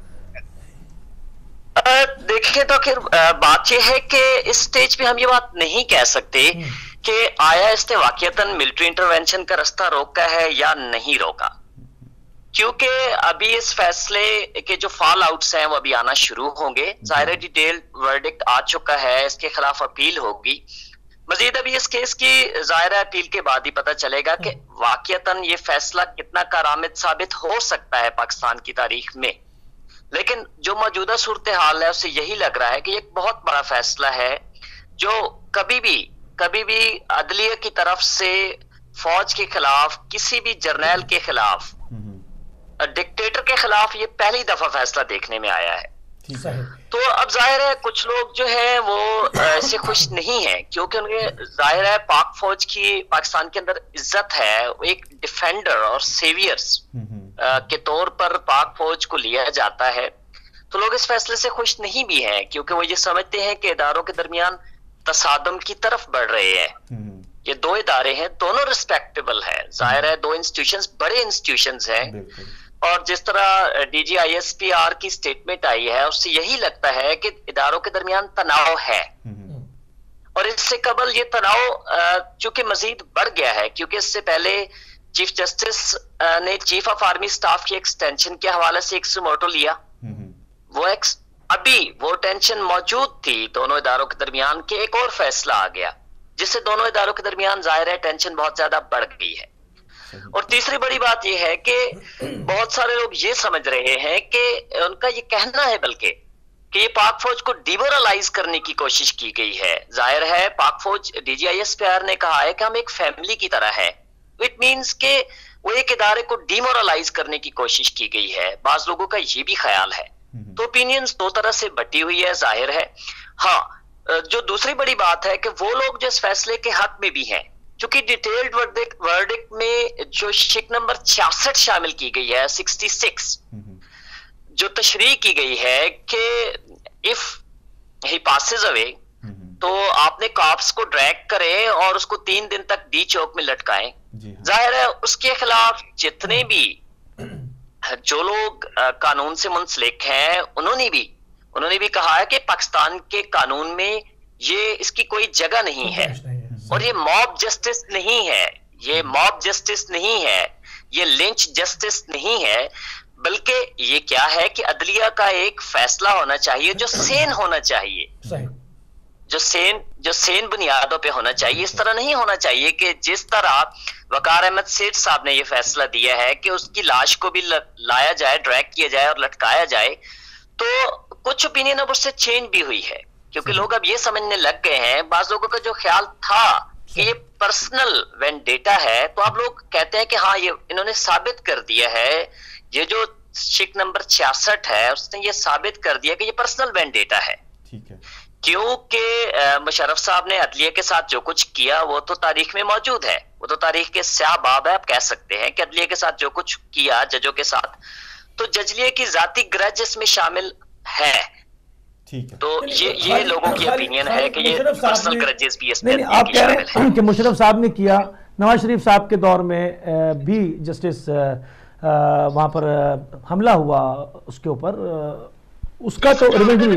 देखिए तो फिर बात यह है कि इस स्टेज पे हम ये बात नहीं कह सकते कि आया इसने वाकईतन मिलिट्री इंटरवेंशन का रास्ता रोका है या नहीं रोका, क्योंकि अभी इस फैसले के जो फॉल आउट्स हैं वो अभी आना शुरू होंगे। ज़ाहिर डिटेल वर्डिक्ट आ चुका है, इसके खिलाफ अपील होगी। मजीद अभी इस केस की ज़ाहिर अपील के बाद ही पता चलेगा कि वाकईतन ये फैसला कितना कारआमद साबित हो सकता है पाकिस्तान की तारीख में। लेकिन जो मौजूदा सूरत हाल है उससे यही लग रहा है कि एक बहुत बड़ा फैसला है जो कभी भी अदलिया की तरफ से फौज के खिलाफ, किसी भी जर्नैल के खिलाफ, डिक्टेटर के खिलाफ ये पहली दफा फैसला देखने में आया है। तो अब जाहिर है कुछ लोग जो है वो इससे खुश नहीं है, क्योंकि उनके जाहिर है पाक फौज की पाकिस्तान के अंदर इज्जत है, एक डिफेंडर और सेवियर्स के तौर पर पाक फौज को लिया जाता है। तो लोग इस फैसले से खुश नहीं भी हैं, क्योंकि वो ये समझते हैं कि इदारों के दरमियान तसादम की तरफ बढ़ रहे हैं। ये दो इदारे हैं, दोनों रिस्पेक्टेबल है, जाहिर है दो इंस्टीट्यूशंस बड़े इंस्टीट्यूशंस हैं। और जिस तरह DG ISPR की स्टेटमेंट आई है उससे यही लगता है कि इदारों के दरमियान तनाव है, और इससे कबल ये तनाव चूंकि मजीद बढ़ गया है, क्योंकि इससे पहले चीफ जस्टिस ने चीफ ऑफ आर्मी स्टाफ की एक्सटेंशन के हवाले से एक सुमोटो लिया। अभी वो टेंशन मौजूद थी दोनों इदारों के दरमियान के, एक और फैसला आ गया जिससे दोनों इदारों के दरमियान जाहिर है टेंशन बहुत ज्यादा बढ़ गई है। और तीसरी बड़ी बात यह है कि बहुत सारे लोग ये समझ रहे हैं कि उनका ये कहना है बल्कि कि ये पाक फौज को डिमोरलाइज करने की कोशिश की गई है। जाहिर है पाक फौज, DGISPR ने कहा है कि हम एक फैमिली की तरह है। इट मीन्स के वो एक इदारे को डिमोरलाइज करने की कोशिश की गई है। बाज लोगों का ये भी ख्याल है। तो ओपिनियंस दो तरह से बटी हुई है, जाहिर है। हाँ, जो दूसरी बड़ी बात है कि वो लोग जो इस फैसले के हक में भी हैं, क्योंकि डिटेल्ड वर्डिक्ट में जो शिक नंबर 66 शामिल की गई है, 66, जो तशरीह की गई है कि इफ ही पासेस अवे तो आपने कॉप्स को ड्रैग करें और उसको 3 दिन तक डी चौक में लटकाएं। जाहिर है उसके खिलाफ जितने भी जो लोग कानून से मुंसलिक हैं उन्होंने भी कहा है कि पाकिस्तान के कानून में ये इसकी कोई जगह नहीं है और ये मॉब जस्टिस नहीं है, ये मॉब जस्टिस नहीं है, ये लिंच जस्टिस नहीं है, बल्कि ये क्या है कि अदलिया का एक फैसला होना चाहिए जो सेन होना चाहिए, जो सेन बुनियादों पे होना चाहिए। इस तरह नहीं होना चाहिए कि जिस तरह वकार अहमद सेठ साहब ने ये फैसला दिया है कि उसकी लाश को भी लाया जाए, ड्रैग किया जाए और लटकाया जाए। तो कुछ ओपिनियन अब उससे चेंज भी हुई है, क्योंकि लोग अब ये समझने लग गए हैं, बाज लोगों का जो ख्याल था कि ये पर्सनल वेंडेटा है, तो अब लोग कहते हैं कि हाँ ये इन्होंने साबित कर दिया है, ये जो शिक नंबर 66 है उसने ये साबित कर दिया कि ये पर्सनल वेंडेटा है।
ठीक है,
क्योंकि मुशर्रफ साहब ने अदलिया के साथ जो कुछ किया वो तो तारीख में मौजूद है, वो तो तारीख के स्याह बाब है। आप कह सकते हैं कि अदलिया के साथ जो कुछ किया जजों के साथ, तो जजलिया की जाती ग्रज इसमें शामिल है।
ठीक है,
तो ये लोगों की ओपिनियन है कि ये पर्सनल ग्रजेस भी इसमें
आप कह रहे हैं कि मुशर्रफ साहब ने किया, नवाज शरीफ साहब के दौर में भी जस्टिस वहां पर हमला हुआ उसके ऊपर, उसका तो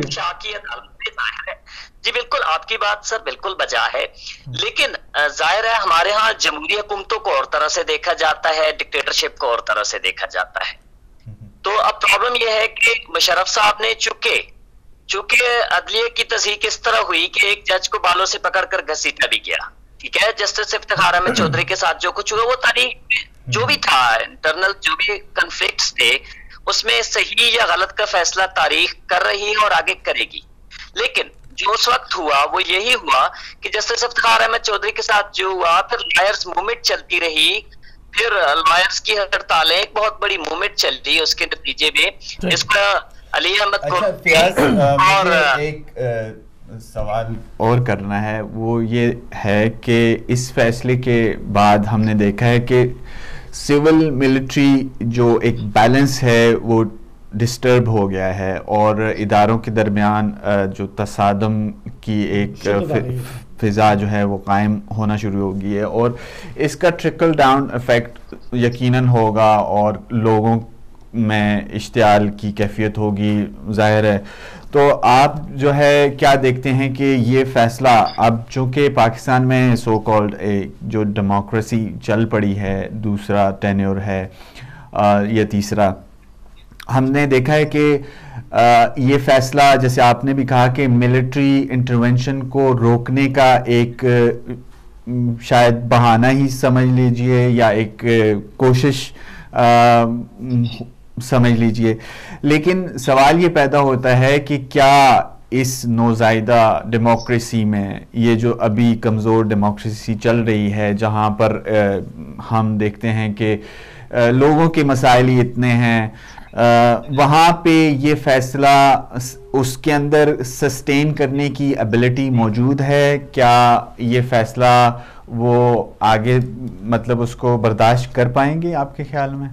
जी बिल्कुल, आपकी बात सर बिल्कुल बजा है, लेकिन जाहिर है हमारे यहाँ जमहूरी हुकूमतों को और तरह से देखा जाता है, डिक्टेटरशिप को और तरह से देखा जाता है। तो अब प्रॉब्लम यह है कि मुशर्रफ साहब ने चूंकि अदलिया की तस्दीक इस तरह हुई कि एक जज को बालों से पकड़कर घसीटा भी गया, ठीक है, जस्टिस इफ्तिखार अहमद चौधरी के साथ जो कुछ हुआ वो तारीख जो भी था, इंटरनल जो भी कन्फ्लिक्ट्स थे उसमें सही या गलत का फैसला तारीख कर रही है और आगे करेगी। लेकिन जो उस वक्त हुआ वो यही हुआ कि जस्टिस इफ्तिखार अहमद चौधरी के साथ जो हुआ, फिर लॉयर्स मूवमेंट चलती रही, फिर लॉयर्स की हड़तालें, एक बहुत बड़ी मूवमेंट चल रही, उसके नतीजे में इसका अली अहमद को
और एक सवाल और करना है, वो ये है कि इस फैसले के बाद हमने देखा है कि सिविल मिलिट्री जो एक बैलेंस है वो डिस्टर्ब हो गया है और इदारों के दरमियान जो तसादम की एक फिज़ा जो है वो कायम होना शुरू हो गई है और इसका ट्रिकल डाउन इफ़ेक्ट यकीनन होगा और लोगों में इश्तियाल की कैफियत होगी, जाहिर है। तो आप जो है क्या देखते हैं कि ये फ़ैसला अब चूँकि पाकिस्तान में सो कॉल्ड जो डेमोक्रेसी चल पड़ी है, दूसरा टेन्योर है या तीसरा, हमने देखा है कि ये फ़ैसला जैसे आपने भी कहा कि मिलिट्री इंटरवेंशन को रोकने का एक शायद बहाना ही समझ लीजिए या एक कोशिश समझ लीजिए, लेकिन सवाल ये पैदा होता है कि क्या इस नौज़ायदा डेमोक्रेसी में ये जो अभी कमज़ोर डेमोक्रेसी चल रही है जहाँ पर हम देखते हैं कि लोगों के मसाइल ही इतने हैं, वहाँ पे ये फ़ैसला उसके अंदर सस्टेन करने की एबिलिटी मौजूद है? क्या ये फ़ैसला वो आगे मतलब उसको बर्दाश्त कर पाएंगे आपके ख्याल में?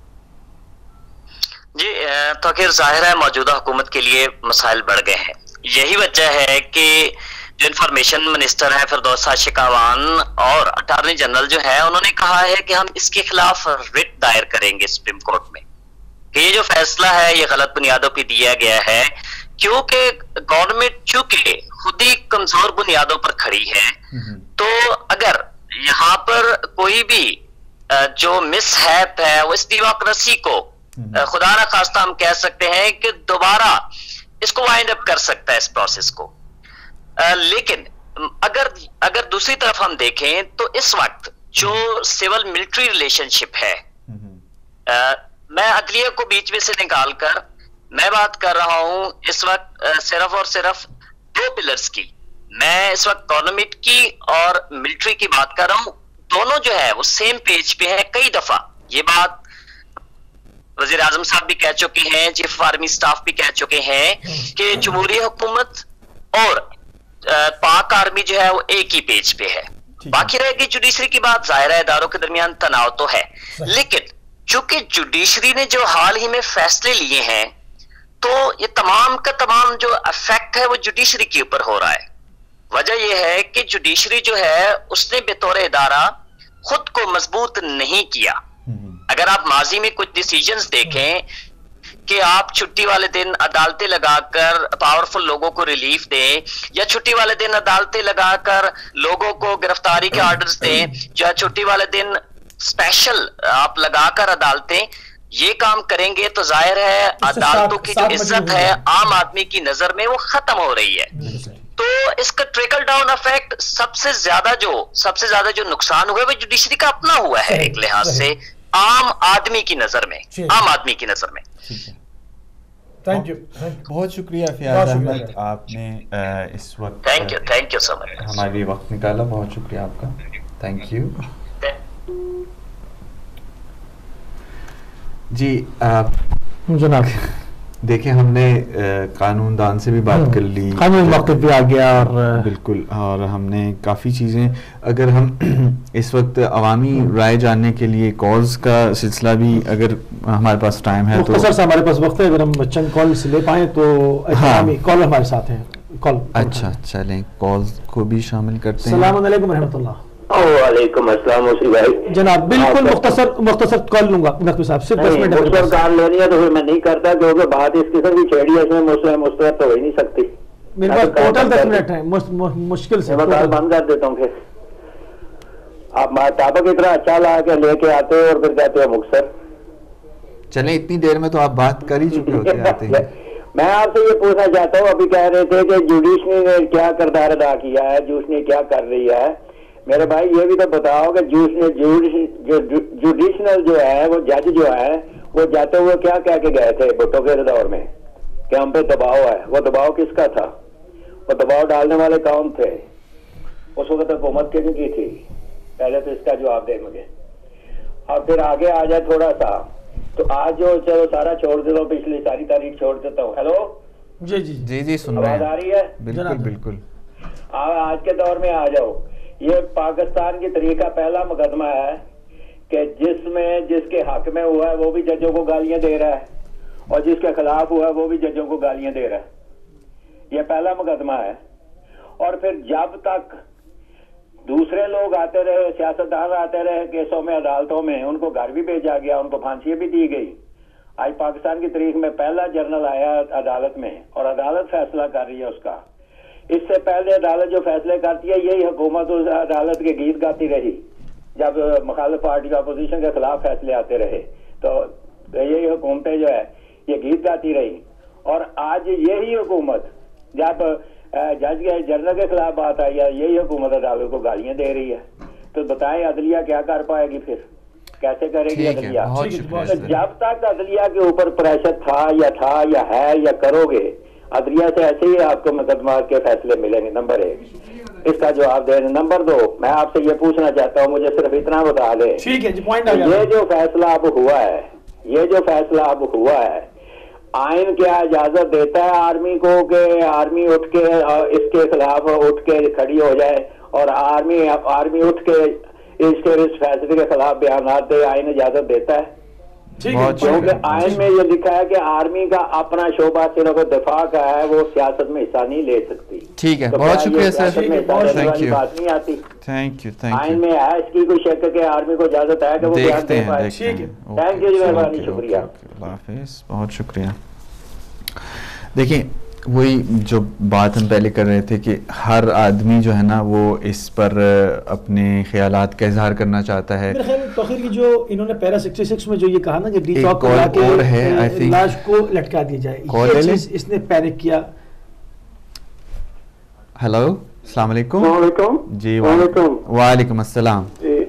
जी तो खैर जाहिर है मौजूदा हुकूमत के लिए मसाइल बढ़ गए हैं। यही वजह है कि जो इंफॉर्मेशन मिनिस्टर है फिरदौस शिकावान और अटॉर्नी जनरल जो है उन्होंने कहा है कि हम इसके खिलाफ रिट दायर करेंगे सुप्रीम कोर्ट में कि ये जो फैसला है ये गलत बुनियादों पर दिया गया है, क्योंकि गवर्नमेंट चूंकि खुद ही कमजोर बुनियादों पर खड़ी है। तो अगर यहाँ पर कोई भी जो मिसहैप है वो इस डेमोक्रेसी को खुदा ना खास्ता हम कह सकते हैं कि दोबारा इसको वाइंड अप कर सकता है इस प्रोसेस को। लेकिन अगर दूसरी तरफ हम देखें तो इस वक्त जो सिविल मिलिट्री रिलेशनशिप है, मैं अदलिया को बीच में से निकाल कर मैं बात कर रहा हूं इस वक्त सिर्फ और सिर्फ दो पिलर्स की। मैं इस वक्त गवर्नमेंट की और मिलिट्री की बात कर रहा हूं। दोनों जो है वो सेम पेज पे है। कई दफा ये बात वजीर आजम साहब भी कह चुके हैं, चीफ आर्मी स्टाफ भी कह चुके हैं कि जमहूरी हुकूमत और पाक आर्मी जो है वो एक ही पेज पे है। बाकी रहेगी जुडिशरी की बात। जाहिर है इदारों के दरमियान तनाव तो है, लेकिन चूंकि जुडिशरी ने जो हाल ही में फैसले लिए हैं तो ये तमाम का तमाम जो इफेक्ट है वो जुडिशरी के ऊपर हो रहा है। वजह यह है कि जुडिशरी जो है उसने बेतौर इदारा खुद को मजबूत नहीं किया। अगर आप माजी में कुछ डिसीजंस देखें कि आप छुट्टी वाले दिन अदालतें लगाकर पावरफुल लोगों को रिलीफ दें, या छुट्टी वाले दिन अदालतें लगाकर लोगों को गिरफ्तारी के ऑर्डर्स दें, या छुट्टी वाले दिन स्पेशल आप लगाकर अदालतें ये काम करेंगे तो जाहिर है अदालतों की जो इज्जत है आम आदमी की नजर में वो खत्म हो रही है। तो इसका ट्रिकल डाउन इफेक्ट सबसे ज्यादा जो नुकसान हुआ है वो जुडिशरी का अपना हुआ है एक लिहाज से, आम आदमी की नजर में, आम आदमी की नजर में।
थैंक यू,
बहुत शुक्रिया फियाज अहमद, आपने इस वक्त
थैंक यू सो मच
हमारे लिए वक्त निकाला। बहुत शुक्रिया आपका, थैंक यू जी।
जनाब
देखिए हमने कानूनदान से भी बात कर ली,
कानून वक्त भी आ गया और
बिल्कुल, और हमने काफ़ी चीज़ें, अगर हम इस वक्त अवामी राय जानने के लिए कॉल्स का सिलसिला भी, अगर हमारे पास टाइम है तो
सर हमारे पास वक्त है, अगर हम चंद कॉल्स ले पाए तो कॉल हमारे साथ हैं, कॉल
अच्छा चलें कॉल को भी शामिल करते हैं।
अस्सलाम वालेकुम रहमतुल्लाह।
वालेकुम अस्सलाम मुस्लिम भाई।
जनाब बिल्कुल मुख्तसर कॉल लूंगा नकवी साहब, सिर्फ 10 मिनट
मुख्तसर कॉल लेनी है तो फिर मैं नहीं करता, क्योंकि बात इस किस्म की छेड़ी है इसमें मुस्लिम तो हो ही नहीं सकती।
मेरे पास टोटल 10 मिनट है, मुश्किल से
मैं कॉल बंद कर देता हूँ। फिर आप ताबक इतना अच्छा ला के लेके आते हो और फिर कहते हो मुख्तसर।
चले इतनी देर में तो आप बात कर ही चुके होते आते हैं।
मैं आपसे ये पूछना चाहता हूँ, अभी कह रहे थे कि जुडिशरी ने क्या किरदार अदा किया है, जुडिशरी क्या कर रही है। मेरे भाई ये भी तो बताओ कि जुडिशनल जो है वो जज जो है वो जाते हुए क्या कह के गए थे भुट्टो के दौर में कि हम पे दबाव है। वो दबाव किसका था? वो दबाव डालने वाले कौन थे? उस वक्त हुकूमत किसने की थी? पहले तो इसका जवाब दे मुझे, और फिर आगे आ जाए थोड़ा सा। तो आज जो चलो सारा छोड़ देता हूँ, पिछली सारी तारीख छोड़ देता हूँ। हेलो
जी जी
जी जी सुन रहे हैं,
आवाज आ रही है?
बिल्कुल बिल्कुल।
आज के दौर में आ जाओ। ये पाकिस्तान की तरीका पहला मुकदमा है कि जिसके हक में हुआ है वो भी जजों को गालियां दे रहा है, और जिसके खिलाफ हुआ है वो भी जजों को गालियां दे रहा है। ये पहला मुकदमा है। और फिर जब तक दूसरे लोग आते रहे, सियासतदान आते रहे केसों में, अदालतों में, उनको घर भी भेजा गया, उनको फांसियां भी दी गई। आज पाकिस्तान की तारीख में पहला जर्नल आया अदालत में, और अदालत फैसला कर रही है उसका। इससे पहले अदालत जो फैसले करती है, यही हुकूमत उस अदालत के गीत गाती रही। जब मुखालिफ पार्टी का अपोजिशन के खिलाफ फैसले आते रहे तो यही हुकूमतें जो है ये गीत गाती रही। और आज यही हुकूमत जब जज के जनरल के खिलाफ बात आई है, यही हुकूमत अदालत को गालियां दे रही है। तो बताएं अदलिया क्या कर पाएगी? फिर कैसे करेगी अदलिया? जब तक अदलिया के ऊपर प्रेशर था या है या करोगे, अदलिया से ऐसे ही आपको मुकदमा के फैसले मिलेंगे। नंबर 1 इसका जवाब देने। नंबर 2 मैं आपसे ये पूछना चाहता हूँ, मुझे सिर्फ इतना बता दे,
ठीक है जी, पॉइंट आ गया।
ये जो फैसला अब हुआ है, आइन क्या इजाजत देता है आर्मी को कि आर्मी उठ के इसके खिलाफ उठ के खड़ी हो जाए, और आर्मी उठ के इस फैसले के खिलाफ बयान दे? आइन इजाजत देता है? क्योंकि आइन में ये लिखा है कि आर्मी का अपना शोबा सिर्फ दिफा का है, वो सियासत में हिस्सा नहीं ले सकती।
ठीक है, बहुत शुक्रिया सर,
थैंक यू। बात नहीं आती,
थैंक यू।
आइन में है, इसकी कोई शक है कि आर्मी को इजाजत है कि वो बयान दे पाए?
ठीक है,
थैंक यू जी, मेहरबानी, शुक्रिया,
अल्लाह हाफिज़, बहुत शुक्रिया। देखिए वही जो बात हम पहले कर रहे थे कि हर आदमी जो है ना वो इस पर अपने ख्यालात का इजहार करना चाहता है।
मेरे ख्याल में तौहीर की जो इन्होंने पैरा 66 में जो ये कहा ना कि
एक और है, आई थिंक
लाश को लटका दिया जाए, ये चीज इसने पैरिक किया।
हेलो, अस्सलाम वालेकुम।
वालेकुम
जी वालेकुम अस्सलाम।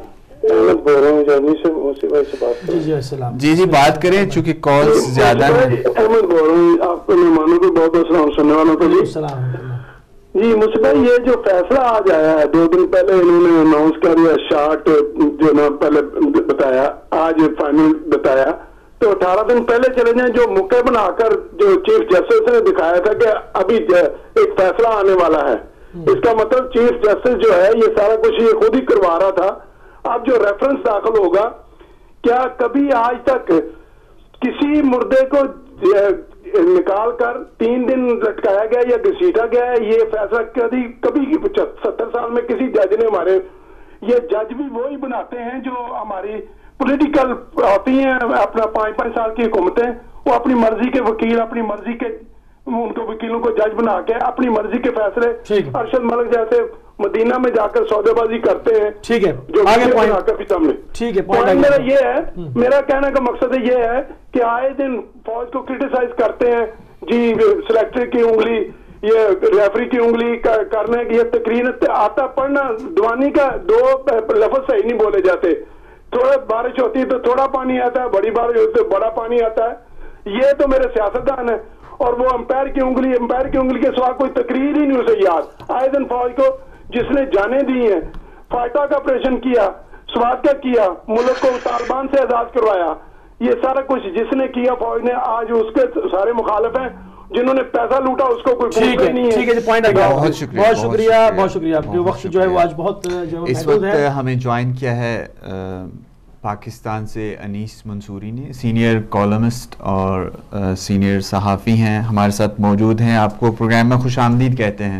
अहमद बोल रहा हूँ जर्मनी से, मुझसे भाई से बात
जी जी अस्सलाम।
जी बात करें, चूंकि कॉल्स ज्यादा हैं।
अहमद बोल रहा हूँ, आपको मेहमानों को बहुत बहुत सलाम, सुनने वालों को जी। जी मुझसे भाई, ये जो फैसला आज आया है, 2 दिन पहले इन्होंने अनाउंस कर दिया, शार्ट जो ना पहले बताया, आज फाइनल बताया, तो 18 दिन पहले चले जाएं, जो मुक्के बनाकर जो चीफ जस्टिस ने दिखाया था कि अभी एक फैसला आने वाला है, इसका मतलब चीफ जस्टिस जो है ये सारा कुछ ये खुद ही करवा रहा था। अब जो रेफरेंस दाखिल होगा, क्या कभी आज तक किसी मुर्दे को निकाल कर 3 दिन लटकाया गया या घसीटा गया है? ये फैसला कभी 70 साल में किसी जज ने, हमारे ये जज भी वही बनाते हैं जो हमारी पॉलिटिकल होती हैं, अपना 5-5 साल की हुकूमतें, वो अपनी मर्जी के वकील, अपनी मर्जी के उनको वकीलों को जज बना के अपनी मर्जी के फैसले, अरशद मलिक जैसे मदीना में जाकर सौदेबाजी करते हैं।
ठीक है,
जो
आगे पॉइंट,
सामने
ठीक है,
पॉइंट मेरा ये है, मेरा कहने का मकसद ये है कि आए दिन फौज को क्रिटिसाइज करते हैं जी, सिलेक्टर की उंगली, ये रेफरी की उंगली करने की, ये तकरीर आता पढ़ना, दीवानी का 2 लफ्ज सही नहीं बोले जाते, थोड़ा बारिश होती है तो थोड़ा पानी आता है, बड़ी बारिश होती है तो बड़ा पानी आता है। ये तो मेरे सियासतदान है, और वो अंपायर की उंगली के सिवा कोई तकरीर ही नहीं उसे याद। आए दिन फौज को जिसने जाने दी है, फाटा का ऑपरेशन किया, स्वात का किया, मुल्क को तालिबान से आजाद करवाया, ये सारा कुछ जिसने किया फौज ने, आज उसके सारे मुखालिफ हैं। जिन्होंने पैसा लूटा उसको कोई
ठीक है,
नहीं है।
ठीक है, पॉइंट आ गया। बहुत शुक्रिया, बहुत शुक्रिया। वक्त जो है वो आज बहुत
इस वक्त हमें ज्वाइन किया है पाकिस्तान से अनीस मंसूरी ने, सीनियर कॉलमिस्ट और सीनियर सहाफ़ी हैं, हमारे साथ मौजूद हैं। आपको प्रोग्राम में खुश आमदीद कहते हैं।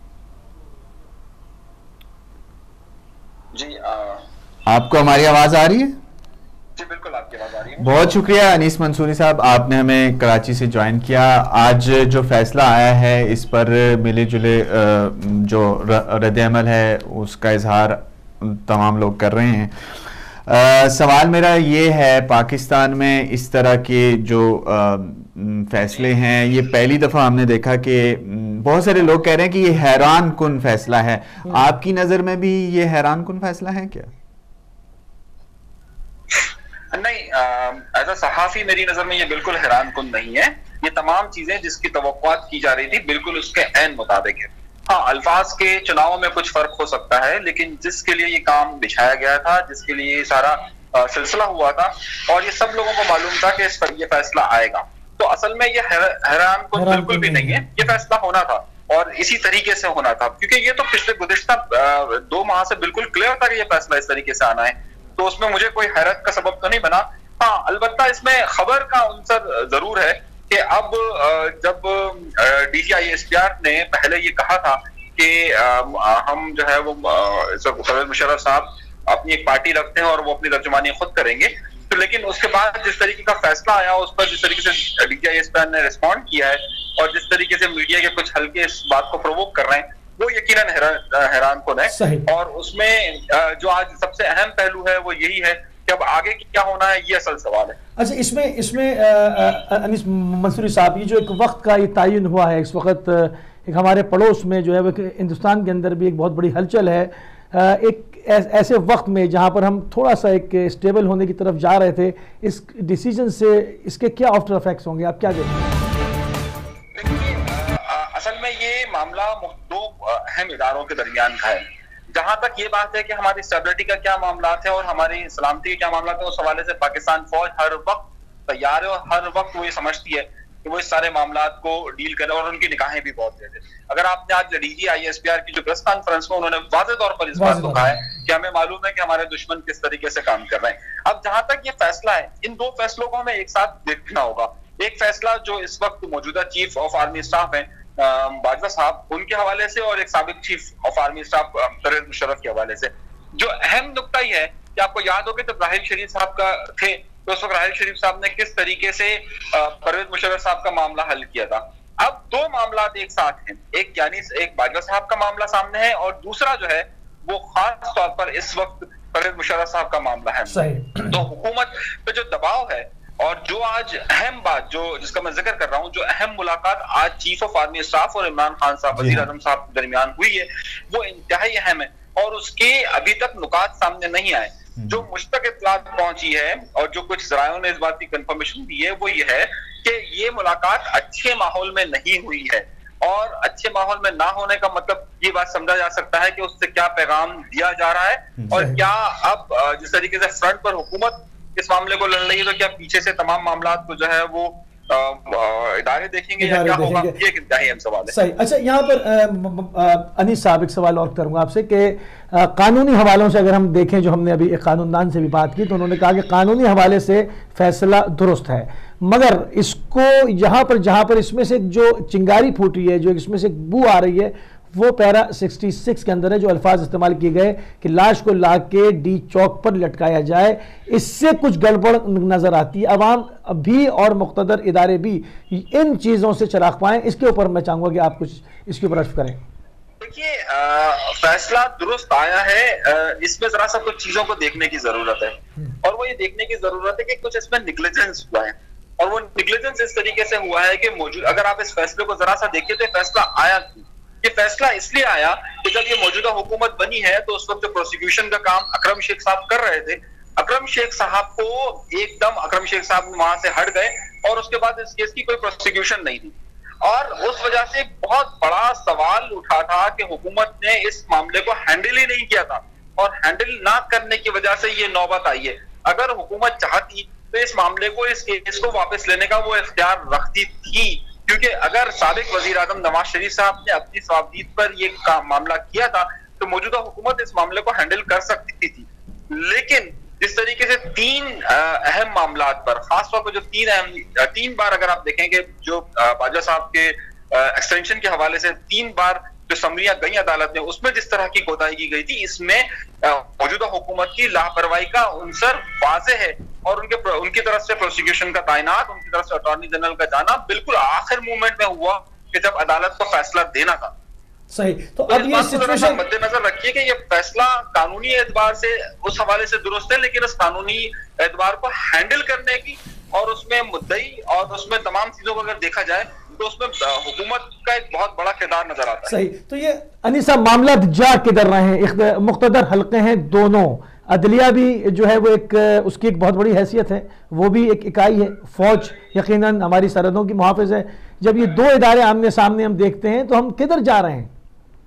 जी
आपको हमारी आवाज़ आ रही है?
जी बिल्कुल, आपकी आवाज़ आ रही है।
बहुत शुक्रिया अनीस मंसूरी साहब, आपने हमें कराची से ज्वाइन किया। आज जो फैसला आया है इस पर मिले जुले जो रद्द-ए-अमल है उसका इजहार तमाम लोग कर रहे हैं। सवाल मेरा ये है, पाकिस्तान में इस तरह के जो फैसले हैं, ये पहली दफ़ा हमने देखा कि बहुत सारे लोग कह रहे हैं कि ये हैरान कुन फैसला है। आपकी नज़र में भी ये हैरान कुन फैसला है क्या?
नहीं, एज अ सहाफ़ी मेरी नज़र में ये बिल्कुल हैरान कुन नहीं है। ये तमाम चीज़ें जिसकी तवक्कुआत की जा रही थी बिल्कुल उसके ऐन मुताबिक है। हाँ, अल्फाज के चुनाव में कुछ फर्क हो सकता है, लेकिन जिसके लिए ये काम बिछाया गया था, जिसके लिए ये सारा सिलसिला हुआ था, और ये सब लोगों को मालूम था कि इस पर ये फैसला आएगा, तो असल में ये हैरान कुन बिल्कुल भी नहीं है। ये फैसला होना था और इसी तरीके से होना था, क्योंकि ये तो पिछले गुज़िश्ता 2 माह से बिल्कुल क्लियर था कि ये फैसला इस तरीके से आना है, तो उसमें मुझे कोई हैरत का सबब तो नहीं बना। हाँ, अलबत्ता इसमें खबर का अंसर जरूर है कि अब जब DGISPR ने पहले ये कहा था कि हम जो है वो परवेज मुशर्रफ साहब अपनी एक पार्टी रखते हैं और वो अपनी तर्जुमानी खुद करेंगे, तो लेकिन उसके बाद जिस तरीके का फैसला आया, उस पर जिस तरीके से DGISPR ने रिस्पॉन्ड किया है और जिस तरीके से मीडिया के कुछ हल्के इस बात को प्रोवोक कर रहे हैं, वो यकीनन हैरान कुन है। और उसमें जो आज सबसे अहम पहलू है वो यही है कि अब आगे क्या होना है, ये असल सवाल है।
अच्छा, इसमें अनीस मंसूरी साहब, ये जो एक वक्त का ये तयन हुआ है, इस वक्त एक हमारे पड़ोस में जो है वो हिंदुस्तान के अंदर भी एक बहुत बड़ी हलचल है, एक ऐसे वक्त में जहाँ पर हम थोड़ा सा एक स्टेबल होने की तरफ जा रहे थे, इस डिसीजन से इसके क्या आफ्टर इफेक्ट्स होंगे, आप क्या देखते हैं?
असल में ये मामला 2 अहम इदारों के दरमियान का है। जहां तक ये बात है कि हमारी स्टेबिलिटी का क्या मामला है और हमारी सलामती के क्या मामला है, उस हवाले से पाकिस्तान फौज हर वक्त तैयार है और हर वक्त वो ये समझती है कि वो इस सारे मामला को डील करे, और उनकी निगाहें भी बहुत तेज है। अगर आपने आज DGISPR की जो प्रेस कॉन्फ्रेंस में उन्होंने वाज़ेह तौर पर इस बात को कहा है कि हमें मालूम है कि हमारे दुश्मन किस तरीके से काम कर रहे हैं। अब जहां तक ये फैसला है, इन 2 फैसलों को हमें एक साथ देखना होगा। एक फैसला जो इस वक्त मौजूदा चीफ ऑफ आर्मी स्टाफ है बाजवा साहब, उनके हवाले से, और एक साबिक chief of army staff Pervez Musharraf के हवाले से। जो अहम नुकता ही है कि आपको याद होगा जब राहिल शरीफ साहब का थे, तो उस वक्त राहिल शरीफ साहब ने किस तरीके से परवेज मुशर्रफ साहब का मामला हल किया था। अब 2 मामला एक साथ हैं, एक बाजवा साहब का मामला सामने है और दूसरा जो है वो खास तौर पर इस वक्त परवेज मुशर्रफ साहब का मामला है। तो हुकूमत पे जो दबाव है, और जो आज अहम बात जो जिसका मैं जिक्र कर रहा हूं, जो अहम मुलाकात आज चीफ ऑफ आर्मी स्टाफ और इमरान खान साहब, वजीर आजम साहब के दरमियान हुई है, वो इंतहाई अहम है और उसके अभी तक नुकात सामने नहीं आए। जो मुझ तक इत्तला पहुंची है और जो कुछ जरायों ने इस बात की कंफर्मेशन दी है वो ये है कि ये मुलाकात अच्छे माहौल में नहीं हुई है। और अच्छे माहौल में ना होने का मतलब ये बात समझा जा सकता है कि उससे क्या पैगाम दिया जा रहा है और क्या अब जिस तरीके से फ्रंट पर हुकूमत इस मामले को लड़ रही है तो क्या पीछे से तमाम मामला को जो है वो इदारे देखेंगे या क्या होगा, ये एक इंतहाई अहम सवाल है।
सही। अच्छा, यहाँ पर अनीस साहब एक सवाल और करूंगा आपसे कि कानूनी हवालों से अगर हम देखें, जो हमने अभी एक कानूनदान से भी बात की तो उन्होंने कहा कि कानूनी हवाले से फैसला दुरुस्त है, मगर इसको यहाँ पर जहाँ पर इसमें से जो चिंगारी फूट रही है, जो इसमें से बू आ रही है, वो पैरा 66 के अंदर है, जो अल्फाज इस्तेमाल किए गए कि लाश को ला के डी चौक पर लटकाया जाए, इससे कुछ गड़बड़ नजर आती है। अवाम भी और मुख्तदर इदारे भी इन चीज़ों से चिराग पाएं, इसके ऊपर मैं चाहूँगा कि आप कुछ इसके ऊपर अर्ज करें।
देखिए, फैसला दुरुस्त आया है, इसमें जरा सा कुछ चीजों को देखने की जरूरत है और वो ये देखने की जरूरत है कि कुछ इसमें निग्लिजेंस हुआ है और वो निग्लिजेंस इस तरीके से हुआ है कि मौजूद, अगर आप इस फैसले को जरा सा देखिए तो फैसला आया क्यों? ये फैसला इसलिए आया कि जब ये मौजूदा हुकूमत बनी है तो उस वक्त जो प्रोसिक्यूशन का काम अकरम शेख साहब कर रहे थे, अकरम शेख साहब को एकदम अकरम शेख साहब वहां से हट गए और उसके बाद इस केस की कोई प्रोसिक्यूशन नहीं थी और उस वजह से बहुत बड़ा सवाल उठा था कि हुकूमत ने इस मामले को हैंडल ही नहीं किया था और हैंडल ना करने की वजह से ये नौबत आई है। अगर हुकूमत चाहती तो इस मामले को, इस केस को वापस लेने का वो इख्तियार रखती थी, क्योंकि अगर साबिक वजीर आजम नवाज शरीफ साहब ने अपनी सवाबदीद पर यह मामला किया था तो मौजूदा हुकूमत इस मामले को हैंडल कर सकती थी। लेकिन जिस तरीके से तीन अहम मामलात पर, खासतौर पर जो तीन बार अगर आप देखेंगे जो बाजवा साहब के एक्सटेंशन के हवाले से 3 बार जो समरियां गई अदालत में, उसमें जिस तरह की कोताही की गई थी, इसमें मौजूदा हुकूमत की लापरवाही का उनसर वाज़ेह है और उनकी तरफ से प्रोसिक्यूशन का तैनात, उनकी तरफ से अटॉर्नी जनरल का जाना बिल्कुल आखिर मोमेंट में हुआ कि जब अदालत को फैसला देना था।
सही। तो अब ये सिचुएशन
मद्देनजर रखिए कि ये फैसला कानूनी एतबार से उस हवाले से दुरुस्त है, लेकिन इस कानूनी एतबार को हैंडल करने की और उसमें मुद्दई और उसमें तमाम चीजों को अगर देखा जाए तो उसमें हुकूमत का एक बहुत बड़ा किरदार नजर आता है।
सही। तो ये अनीसा मामला जा किधर रहे हैं? मुख्तदर हल्के हैं दोनों, अदलिया भी जो है वो एक उसकी एक बहुत बड़ी हैसियत है, वो भी एक इकाई है, फौज यकीनन हमारी सरहदों की मुहाफिज है। जब ये दो इदारे आमने सामने हम देखते हैं तो हम किधर जा रहे हैं?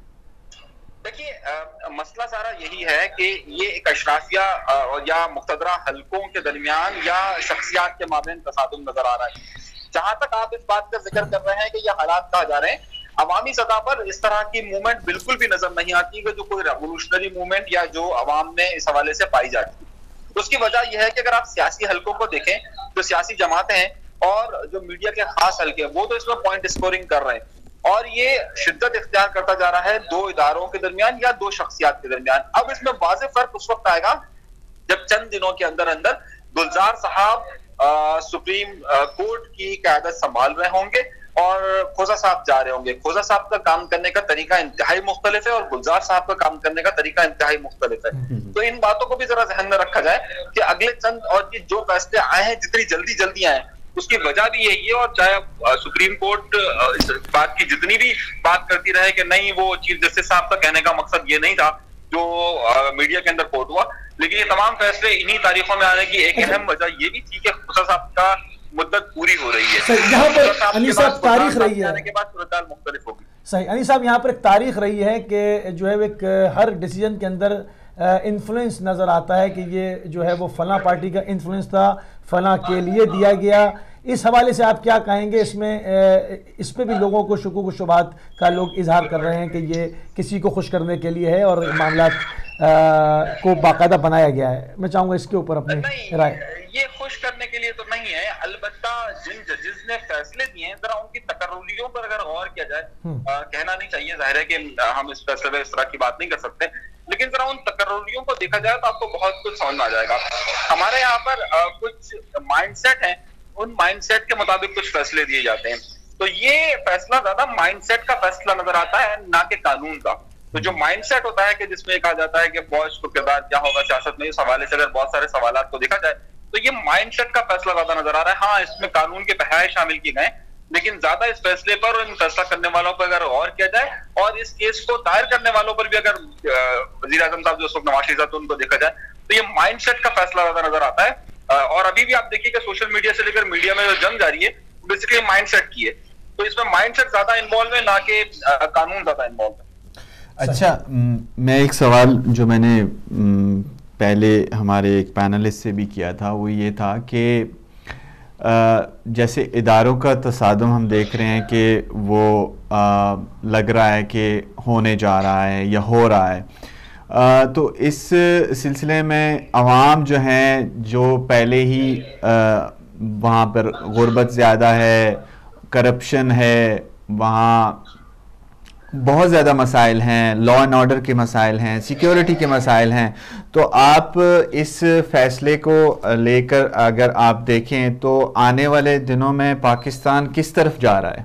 देखिए, मसला सारा यही है कि ये एक अशराफिया या मुख्तदरा हल्कों के दरमियान या शख्सियात के माबैन तसादुम नजर आ रहा है। जहां तक आप इस बात का जिक्र कर रहे हैं कि ये हालात कहा जा रहे हैं, अवामी सतह पर इस तरह की मूवमेंट बिल्कुल भी नजर नहीं आती कि जो कोई रेवोल्यूशनरी मूवमेंट या जो अवाम में इस हवाले से पाई जाती है। तो उसकी वजह यह है कि अगर आप सियासी हल्कों को देखें तो सियासी जमातें हैं और जो मीडिया के खास हल्के हैं वो तो इसमें पॉइंट स्कोरिंग कर रहे हैं और ये शिद्दत इख्तियार करता जा रहा है दो इदारों के दरमियान या दो शख्सियात के दरमियान। अब इसमें वाज़ेह फर्क उस वक्त आएगा जब चंद दिनों के अंदर अंदर गुलजार साहब सुप्रीम कोर्ट की क़यादत संभाल रहे होंगे और खोजा साहब जा रहे होंगे। खोजा साहब का काम करने का तरीका इंतहाई मुख्तलिफ है और गुलजार साहब का काम करने का तरीका इंतहाई मुख्तलिफ है। तो इन बातों को भी जरा ज़हन में रखा जाए कि अगले चंद और ये जो फैसले आए हैं, जितनी जल्दी आए उसकी वजह भी यही है। और चाहे सुप्रीम कोर्ट इस बात की जितनी भी बात करती रहे कि नहीं वो चीफ जस्टिस साहब का कहने का मकसद ये नहीं था जो मीडिया के अंदर कोर्ट हुआ, लेकिन ये तमाम फैसले इन्हीं तारीखों में आने की एक अहम वजह ये भी थी कि खुदा साहब का मुद्दत पूरी हो रही है।
यहाँ पर अनी साहब तारीख रही है,
के बाद सूरत मुख्तलिफ होगी।
सही। अनी साहब यहाँ पर एक तारीख रही है कि जो है एक हर डिसीजन के अंदर इन्फ्लुएंस नज़र आता है कि ये जो है वो फलां पार्टी का इन्फ्लुएंस था, फलां के लिए दिया गया। इस हवाले से आप क्या कहेंगे? इस पे भी लोगों को शुकूक व शुबहात का लोग इजहार कर रहे हैं कि ये किसी को खुश करने के लिए है और मामला को बाकायदा बनाया गया है। मैं चाहूँगा इसके ऊपर अपनी राय।
ये खुश करने के लिए तो नहीं है, अलबत्ता जिन जजेस ने फैसले दिए हैं जरा उनकी तकर्रुरियों पर अगर गौर किया जाए, कहना नहीं चाहिए, जाहिर है कि हम इस फैसले में इस तरह की बात नहीं कर सकते, लेकिन जरा उन तकर्रुरियों को देखा जाए तो आपको बहुत कुछ समझ में आ जाएगा। हमारे यहाँ पर कुछ माइंडसेट हैं, उन माइंडसेट के मुताबिक कुछ फैसले दिए जाते हैं। तो ये फैसला ज्यादा माइंडसेट का फैसला नजर आता है, ना कि कानून का। तो जो माइंडसेट होता है कि जिसमें कहा जाता है कि फौज को किरदार क्या होगा सियासत में, इस हवाले से अगर बहुत सारे सवालात को देखा जाए तो ये माइंडसेट का फैसला ज्यादा नजर आ रहा है। हाँ, इसमें कानून के बहाय शामिल किए गए, लेकिन ज्यादा इस फैसले पर और इन फैसला करने वालों पर अगर गौर किया जाए और इस केस को दायर करने वालों पर भी अगर वजीर आजम साहब जो उस वक्त नवाज शरीफ साहब उनको देखा जाए तो ये माइंडसेट का फैसला ज्यादा नजर आता है। और अभी भी आप देखिए कि सोशल मीडिया से लेकर मीडिया में जो जंग जारी है बेसिकली माइंडसेट की है, तो इसमें माइंडसेट ज्यादा इन्वॉल्व है, ना कि कानून ज्यादा इन्वॉल्व है।
अच्छा, मैं एक सवाल जो मैंने पहले हमारे एक पैनलिस्ट से भी किया था वो ये था कि जैसे इदारों का तसादुम हम देख रहे हैं कि वो लग रहा है कि होने जा रहा है या हो रहा है, तो इस सिलसिले में अवाम जो हैं, जो पहले ही वहाँ पर गुर्बत ज़्यादा है, करप्शन है, वहाँ बहुत ज़्यादा मसाइल हैं, लॉ एंड ऑर्डर के मसाइल हैं, सिक्योरिटी के मसाइल हैं, तो आप इस फैसले को लेकर अगर आप देखें तो आने वाले दिनों में पाकिस्तान किस तरफ जा रहा है?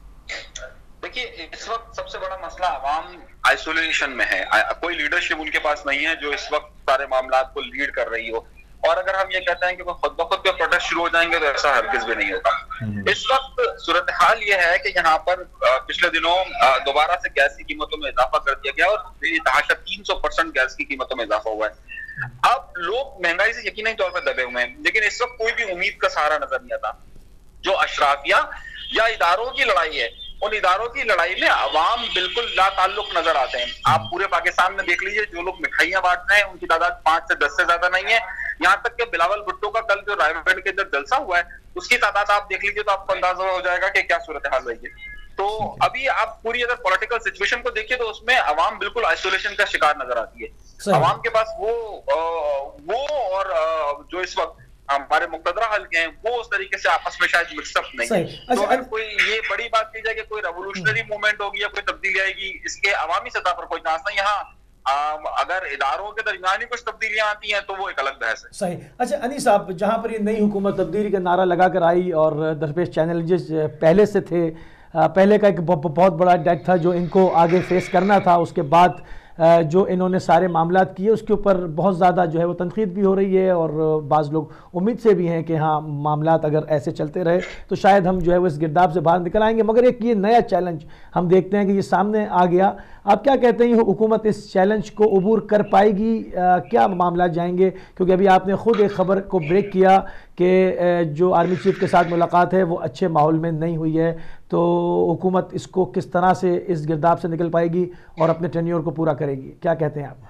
देखिए, इस वक्त सबसे बड़ा मसला अवाम आइसोलेशन में है, कोई लीडरशिप उनके पास नहीं है जो इस वक्त सारे मामला को लीड कर रही हो। और अगर हम ये कहते हैं कि वो खुद ब खुद पे प्रोटेस्ट शुरू हो जाएंगे तो ऐसा हरगिज भी नहीं होगा। इस वक्त सूरत हाल ये है कि यहाँ पर पिछले दिनों दोबारा से गैस की कीमतों में इजाफा कर दिया गया और 300% गैस की कीमतों में इजाफा हुआ है। अब लोग महंगाई से यकीनी तौर पर दबे हुए हैं, लेकिन इस वक्त कोई भी उम्मीद का सहारा नजर नहीं आता। जो अशराफिया या इदारों की लड़ाई है, उन इदारों की लड़ाई में अवाम बिल्कुल लाताल्लुक नजर आते हैं। आप पूरे पाकिस्तान में देख लीजिए, जो लोग मिठाइयां बांट रहे हैं उनकी तादाद 5 से 10 से ज्यादा नहीं है। यहाँ तक कि बिलावल भुट्टो का कल जो रायगढ़ के अंदर जलसा हुआ है उसकी तादाद आप देख लीजिए तो आपको अंदाजा हो जाएगा कि क्या सूरत हाल रही है। तो अभी आप पूरी अगर पॉलिटिकल सिचुएशन को देखिए तो उसमें अवाम बिल्कुल आइसोलेशन का शिकार नजर आती है। अवाम के पास वो और जो इस वक्त हमारे मुक्तदरा हल्के हैं वो उस तरीके से आपस में शायद मिक्सअप नहीं है। तो अगर कोई ये बड़ी बात की जाए कि कोई रेवोल्यूशनरी मूवमेंट होगी या कोई तब्दीली आएगी, इसके अवामी सतह पर कोई चांस नहीं। यहाँ अगर इदारों के दरमियान ही कुछ तब्दीलियां आती हैं तो वो एक अलग बहस है।
सही। अच्छा अनीस साहब, जहाँ पर ये नई हुकूमत तब्दीली का नारा लगाकर आई और दरपेश चैलेंजेस पहले से थे, पहले का एक बहुत बड़ा डेट था जो इनको आगे फेस करना था, उसके बाद जो इन्होंने सारे मामलात किए उसके ऊपर बहुत ज़्यादा जो है वो तनकीद भी हो रही है और बाज़ लोग उम्मीद से भी हैं कि हाँ मामलात अगर ऐसे चलते रहे तो शायद हम जो है वो इस गिरदाब से बाहर निकल आएंगे। मगर एक ये नया चैलेंज हम देखते हैं कि ये सामने आ गया। आप क्या कहते हैं, ये हुकूमत इस चैलेंज को अबूर कर पाएगी? क्या मामला जाएंगे? क्योंकि अभी आपने ख़ुद एक ख़बर को ब्रेक किया कि जो आर्मी चीफ के साथ मुलाकात है वो अच्छे माहौल में नहीं हुई है, तो हुकूमत इसको किस तरह से इस गिरदाब से निकल पाएगी और अपने टेन्योर को पूरा करेगी? क्या कहते हैं आप?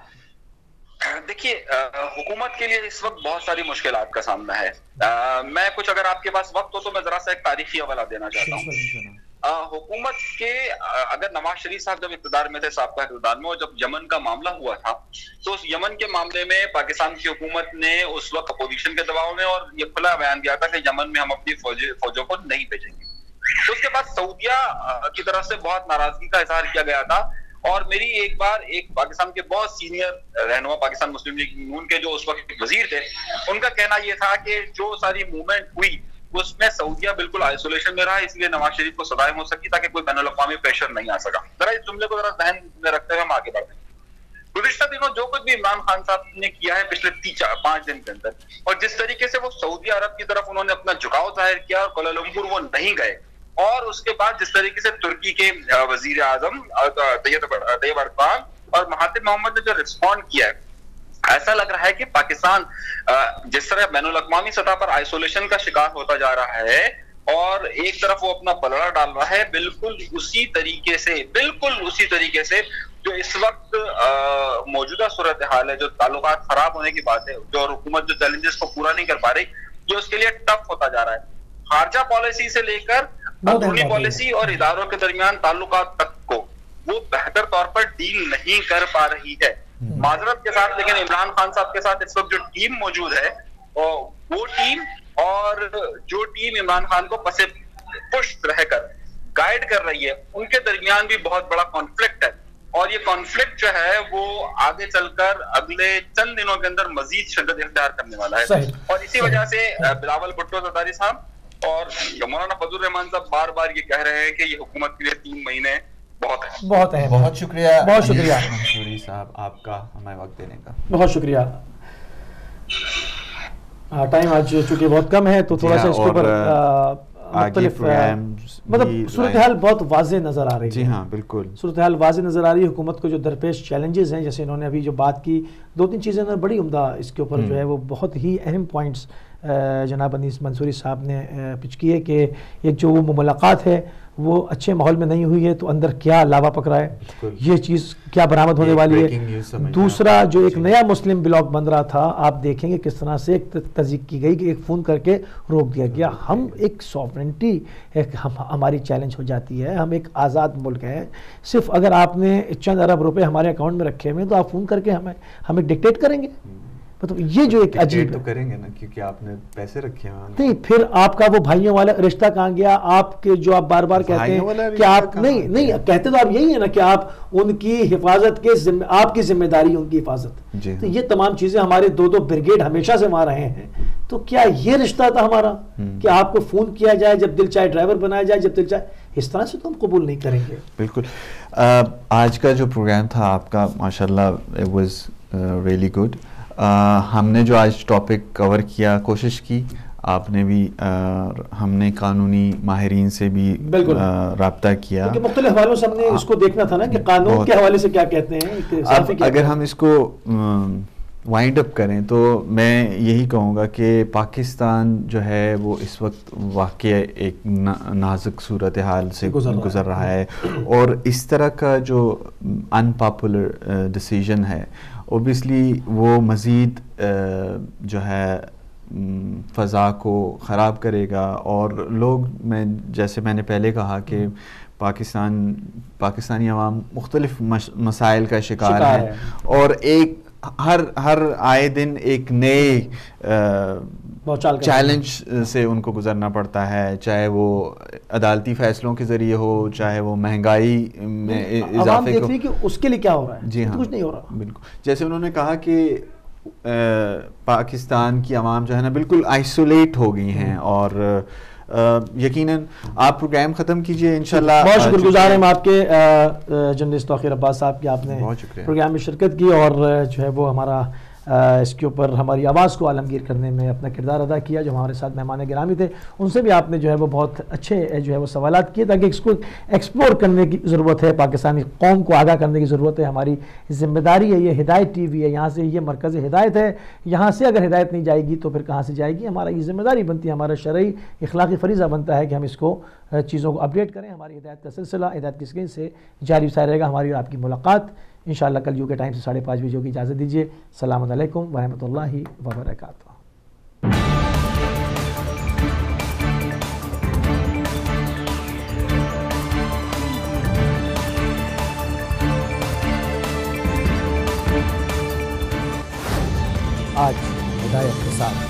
देखिए, हुकूमत के लिए इस वक्त बहुत सारी मुश्किलात का सामना है। मैं कुछ अगर आपके पास वक्त हो तो मैं जरा सा एक तारीखी हवाला देना चाहता हूँ। हुकूमत के अगर नवाज शरीफ साहब जब इक़्तिदार में थे, साबका इक़्तिदार में, और जब यमन का मामला हुआ था तो उस यमन के मामले में पाकिस्तान की हुकूमत ने उस वक्त अपोजिशन के दबाव में और ये खुला बयान दिया था कि यमन में हम अपनी फौजों को नहीं भेजेंगे। तो उसके बाद सऊदिया की तरफ से बहुत नाराजगी का इजहार किया गया था और मेरी एक बार एक पाकिस्तान के बहुत सीनियर रहनुमा पाकिस्तान मुस्लिम लीग नून के जो उस वक्त वजीर थे, उनका कहना यह था कि जो सारी मूवमेंट हुई उसमें सऊदिया बिल्कुल आइसोलेशन में रहा, इसलिए नवाज शरीफ को सदाएं हो सकी ताकि कोई बैनुल-अक़वामी प्रेशर नहीं आ सका। जरा इस जुमले को जरा ध्यान में रखते हुए हम आगे बढ़ते हैं। गुज़िश्ता दिनों जो कुछ भी इमरान खान साहब ने किया है पिछले 3-5 दिन के अंदर, और जिस तरीके से वो सऊदी अरब की तरफ उन्होंने अपना झुकाव जाहिर किया और कोलालंपुर वो नहीं गए, और उसके बाद जिस तरीके से तुर्की के वजीर आजम तैयब एर्दोगान और महातिर मोहम्मद ने जो रिस्पॉन्ड किया है, ऐसा लग रहा है कि पाकिस्तान जिस तरह बैनुल-अक़वामी सतह पर आइसोलेशन का शिकार होता जा रहा है और एक तरफ वो अपना पलड़ा डाल रहा है, बिल्कुल उसी तरीके से जो इस वक्त मौजूदा सूरत हाल है, जो ताल्लुकात खराब होने की बात है, जो हुकूमत जो चैलेंजेस को पूरा नहीं कर पा रही, ये उसके लिए टफ होता जा रहा है। खारजा पॉलिसी से लेकर अंदरूनी पॉलिसी और इदारों के दरमियान ताल्लुकात तक को वो बेहतर तौर पर डील नहीं कर पा रही है। माजरत के साथ, लेकिन इमरान खान साहब के साथ इस वक्त जो टीम मौजूद है वो टीम और जो टीम इमरान खान को पसे पुष्ट रहकर गाइड कर रही है, उनके दरमियान भी बहुत बड़ा कॉन्फ्लिक्ट है और ये कॉन्फ्लिक्ट जो है वो आगे चलकर अगले चंद दिनों के अंदर मजीद शिद्दत इख्तियार करने वाला है। और इसी वजह से बिलावल भुट्टो ज़रदारी साहब और मौलाना फजल रहमान साहब बार बार ये कह रहे हैं कि ये हुकूमत के लिए 3 महीने बहुत है।
बहुत शुक्रिया मंसूरी साहब आपका हमें वक्त देने का।
बहुत शुक्रिया। टाइम आज चूंकि बहुत कम है तो थोड़ा सा इसके ऊपर मुख्तलिफ मतलब सूरत हाल बहुत वाज़ेह नज़र आ रही है।
जी हाँ, बिल्कुल
सूरत हाल वाज़ेह नज़र आ रही है। हुकूमत को जो दरपेश चैलेंजेस हैं, जैसे इन्होंने अभी जो बात की, 2-3 चीज़ें ना बड़ी उम्दा इसके ऊपर जो है वो बहुत ही अहम पॉइंट्स जनाब अनीस मंसूरी साहब ने पिच किए कि एक जो वो मुलाकात है वो अच्छे माहौल में नहीं हुई है तो अंदर क्या लावा पकड़ा है, ये चीज़ क्या बरामद होने वाली है। दूसरा, जो एक नया मुस्लिम ब्लॉक बन रहा था, आप देखेंगे किस तरह से एक तज़ीक़ की गई कि एक फ़ोन करके रोक दिया गया। हम एक सॉवरेंटी हमारी चैलेंज हो जाती है, हम एक आज़ाद मुल्क है, सिर्फ अगर आपने चंद अरब रुपए हमारे अकाउंट में रखे हुए तो आप फ़ोन करके हमें डिक्टेट करेंगे। मतलब ये जो एक अजीब
तो करेंगे ना, क्योंकि आपने पैसे रखे हैं।
नहीं, फिर आपका वो भाइयों वाला रिश्ता कहाँ गया? आपके जो आप बार बार कहते हैं कि आप नहीं कहते तो आप यही है ना कि आप उनकी हिफाजत के आपकी जिम्मेदारी उनकी हिफाजत। तो ये तमाम चीजें हमारे 2-2 ब्रिगेड हमेशा से वहां रहे हैं। तो क्या ये रिश्ता था हमारा कि आपको फोन किया जाए जब दिल चाहे, ड्राइवर बनाया जाए जब दिल चाहे? इस तरह से तो हम कबूल नहीं करेंगे।
बिल्कुल। आज का जो प्रोग्राम था आपका, माशाल्लाह, इट वाज रियली गुड। हमने जो आज टॉपिक कवर किया, कोशिश की, आपने भी हमने कानूनी माहिरीन से भी राब्ता किया, क्योंकि
मुख्तलिफ हवालों से हमने इसको देखना था ना कि कानून के हवाले से क्या कहते हैं।
अब अगर हम इसको वाइंड अप करें तो मैं यही कहूँगा कि पाकिस्तान जो है वो इस वक्त वाकई एक नाजुक सूरत हाल से गुज़र रहा है, और इस तरह का जो अनपॉपुलर डिसीजन है ओबियसली वो मज़ीद जो है फ़ज़ा को ख़राब करेगा। और लोग, जैसे मैंने पहले कहा कि पाकिस्तानी अवाम मुख्तलिफ मसाइल का शिकार है, और एक हर आए दिन एक नए चैलेंज से उनको गुजरना पड़ता है, चाहे वो अदालती फैसलों के ज़रिए हो, चाहे वो महंगाई में इजाफे को,
कि उसके लिए क्या हो रहा है।
जी हाँ,
कुछ नहीं हो रहा।
बिल्कुल, जैसे उन्होंने कहा कि पाकिस्तान की आवाम जो है ना बिल्कुल आइसोलेट हो गई हैं, और यकीनन आप प्रोग्राम ख़त्म कीजिए इंशाल्लाह।
बहुत शुक्रगुजार हम आपके जर्नलिस्ट तौक़ीर अब्बास साहब की, आपने प्रोग्राम में शिरकत की और जो है वो हमारा इसके ऊपर हमारी आवाज़ को आलमगीर करने में अपना किरदार अदा किया। जो हमारे साथ मेहमान गिरामी थे उनसे भी आपने जो है वो बहुत अच्छे जो है वो सवालात किए, ताकि इसको एक्सप्लोर करने की ज़रूरत है, पाकिस्तानी कौम को आगाह करने की ज़रूरत है। हमारी ज़िम्मेदारी है, ये हिदायत TV है, यहाँ से ये मरकज़ हिदायत है, यहाँ से अगर हिदायत नहीं जाएगी तो फिर कहाँ से जाएगी? हमारा ये ज़िम्मेदारी बनती है, हमारा शरई इखलाक़ी फ़रीज़ा बनता है कि हम इसको चीज़ों को अपडेट करें। हमारी हिदायत का सिलसिला हिदायत की स्क्रीन से जारी रहेगा। हमारी और आपकी मुलाकात इंशाअल्लाह कल UK टाइम से 5:30 बजे की इजाज़त दीजिए। अस्सलामु अलैकुम व रहमतुल्लाहि व बरकातुहू। आज हिदायत के साथ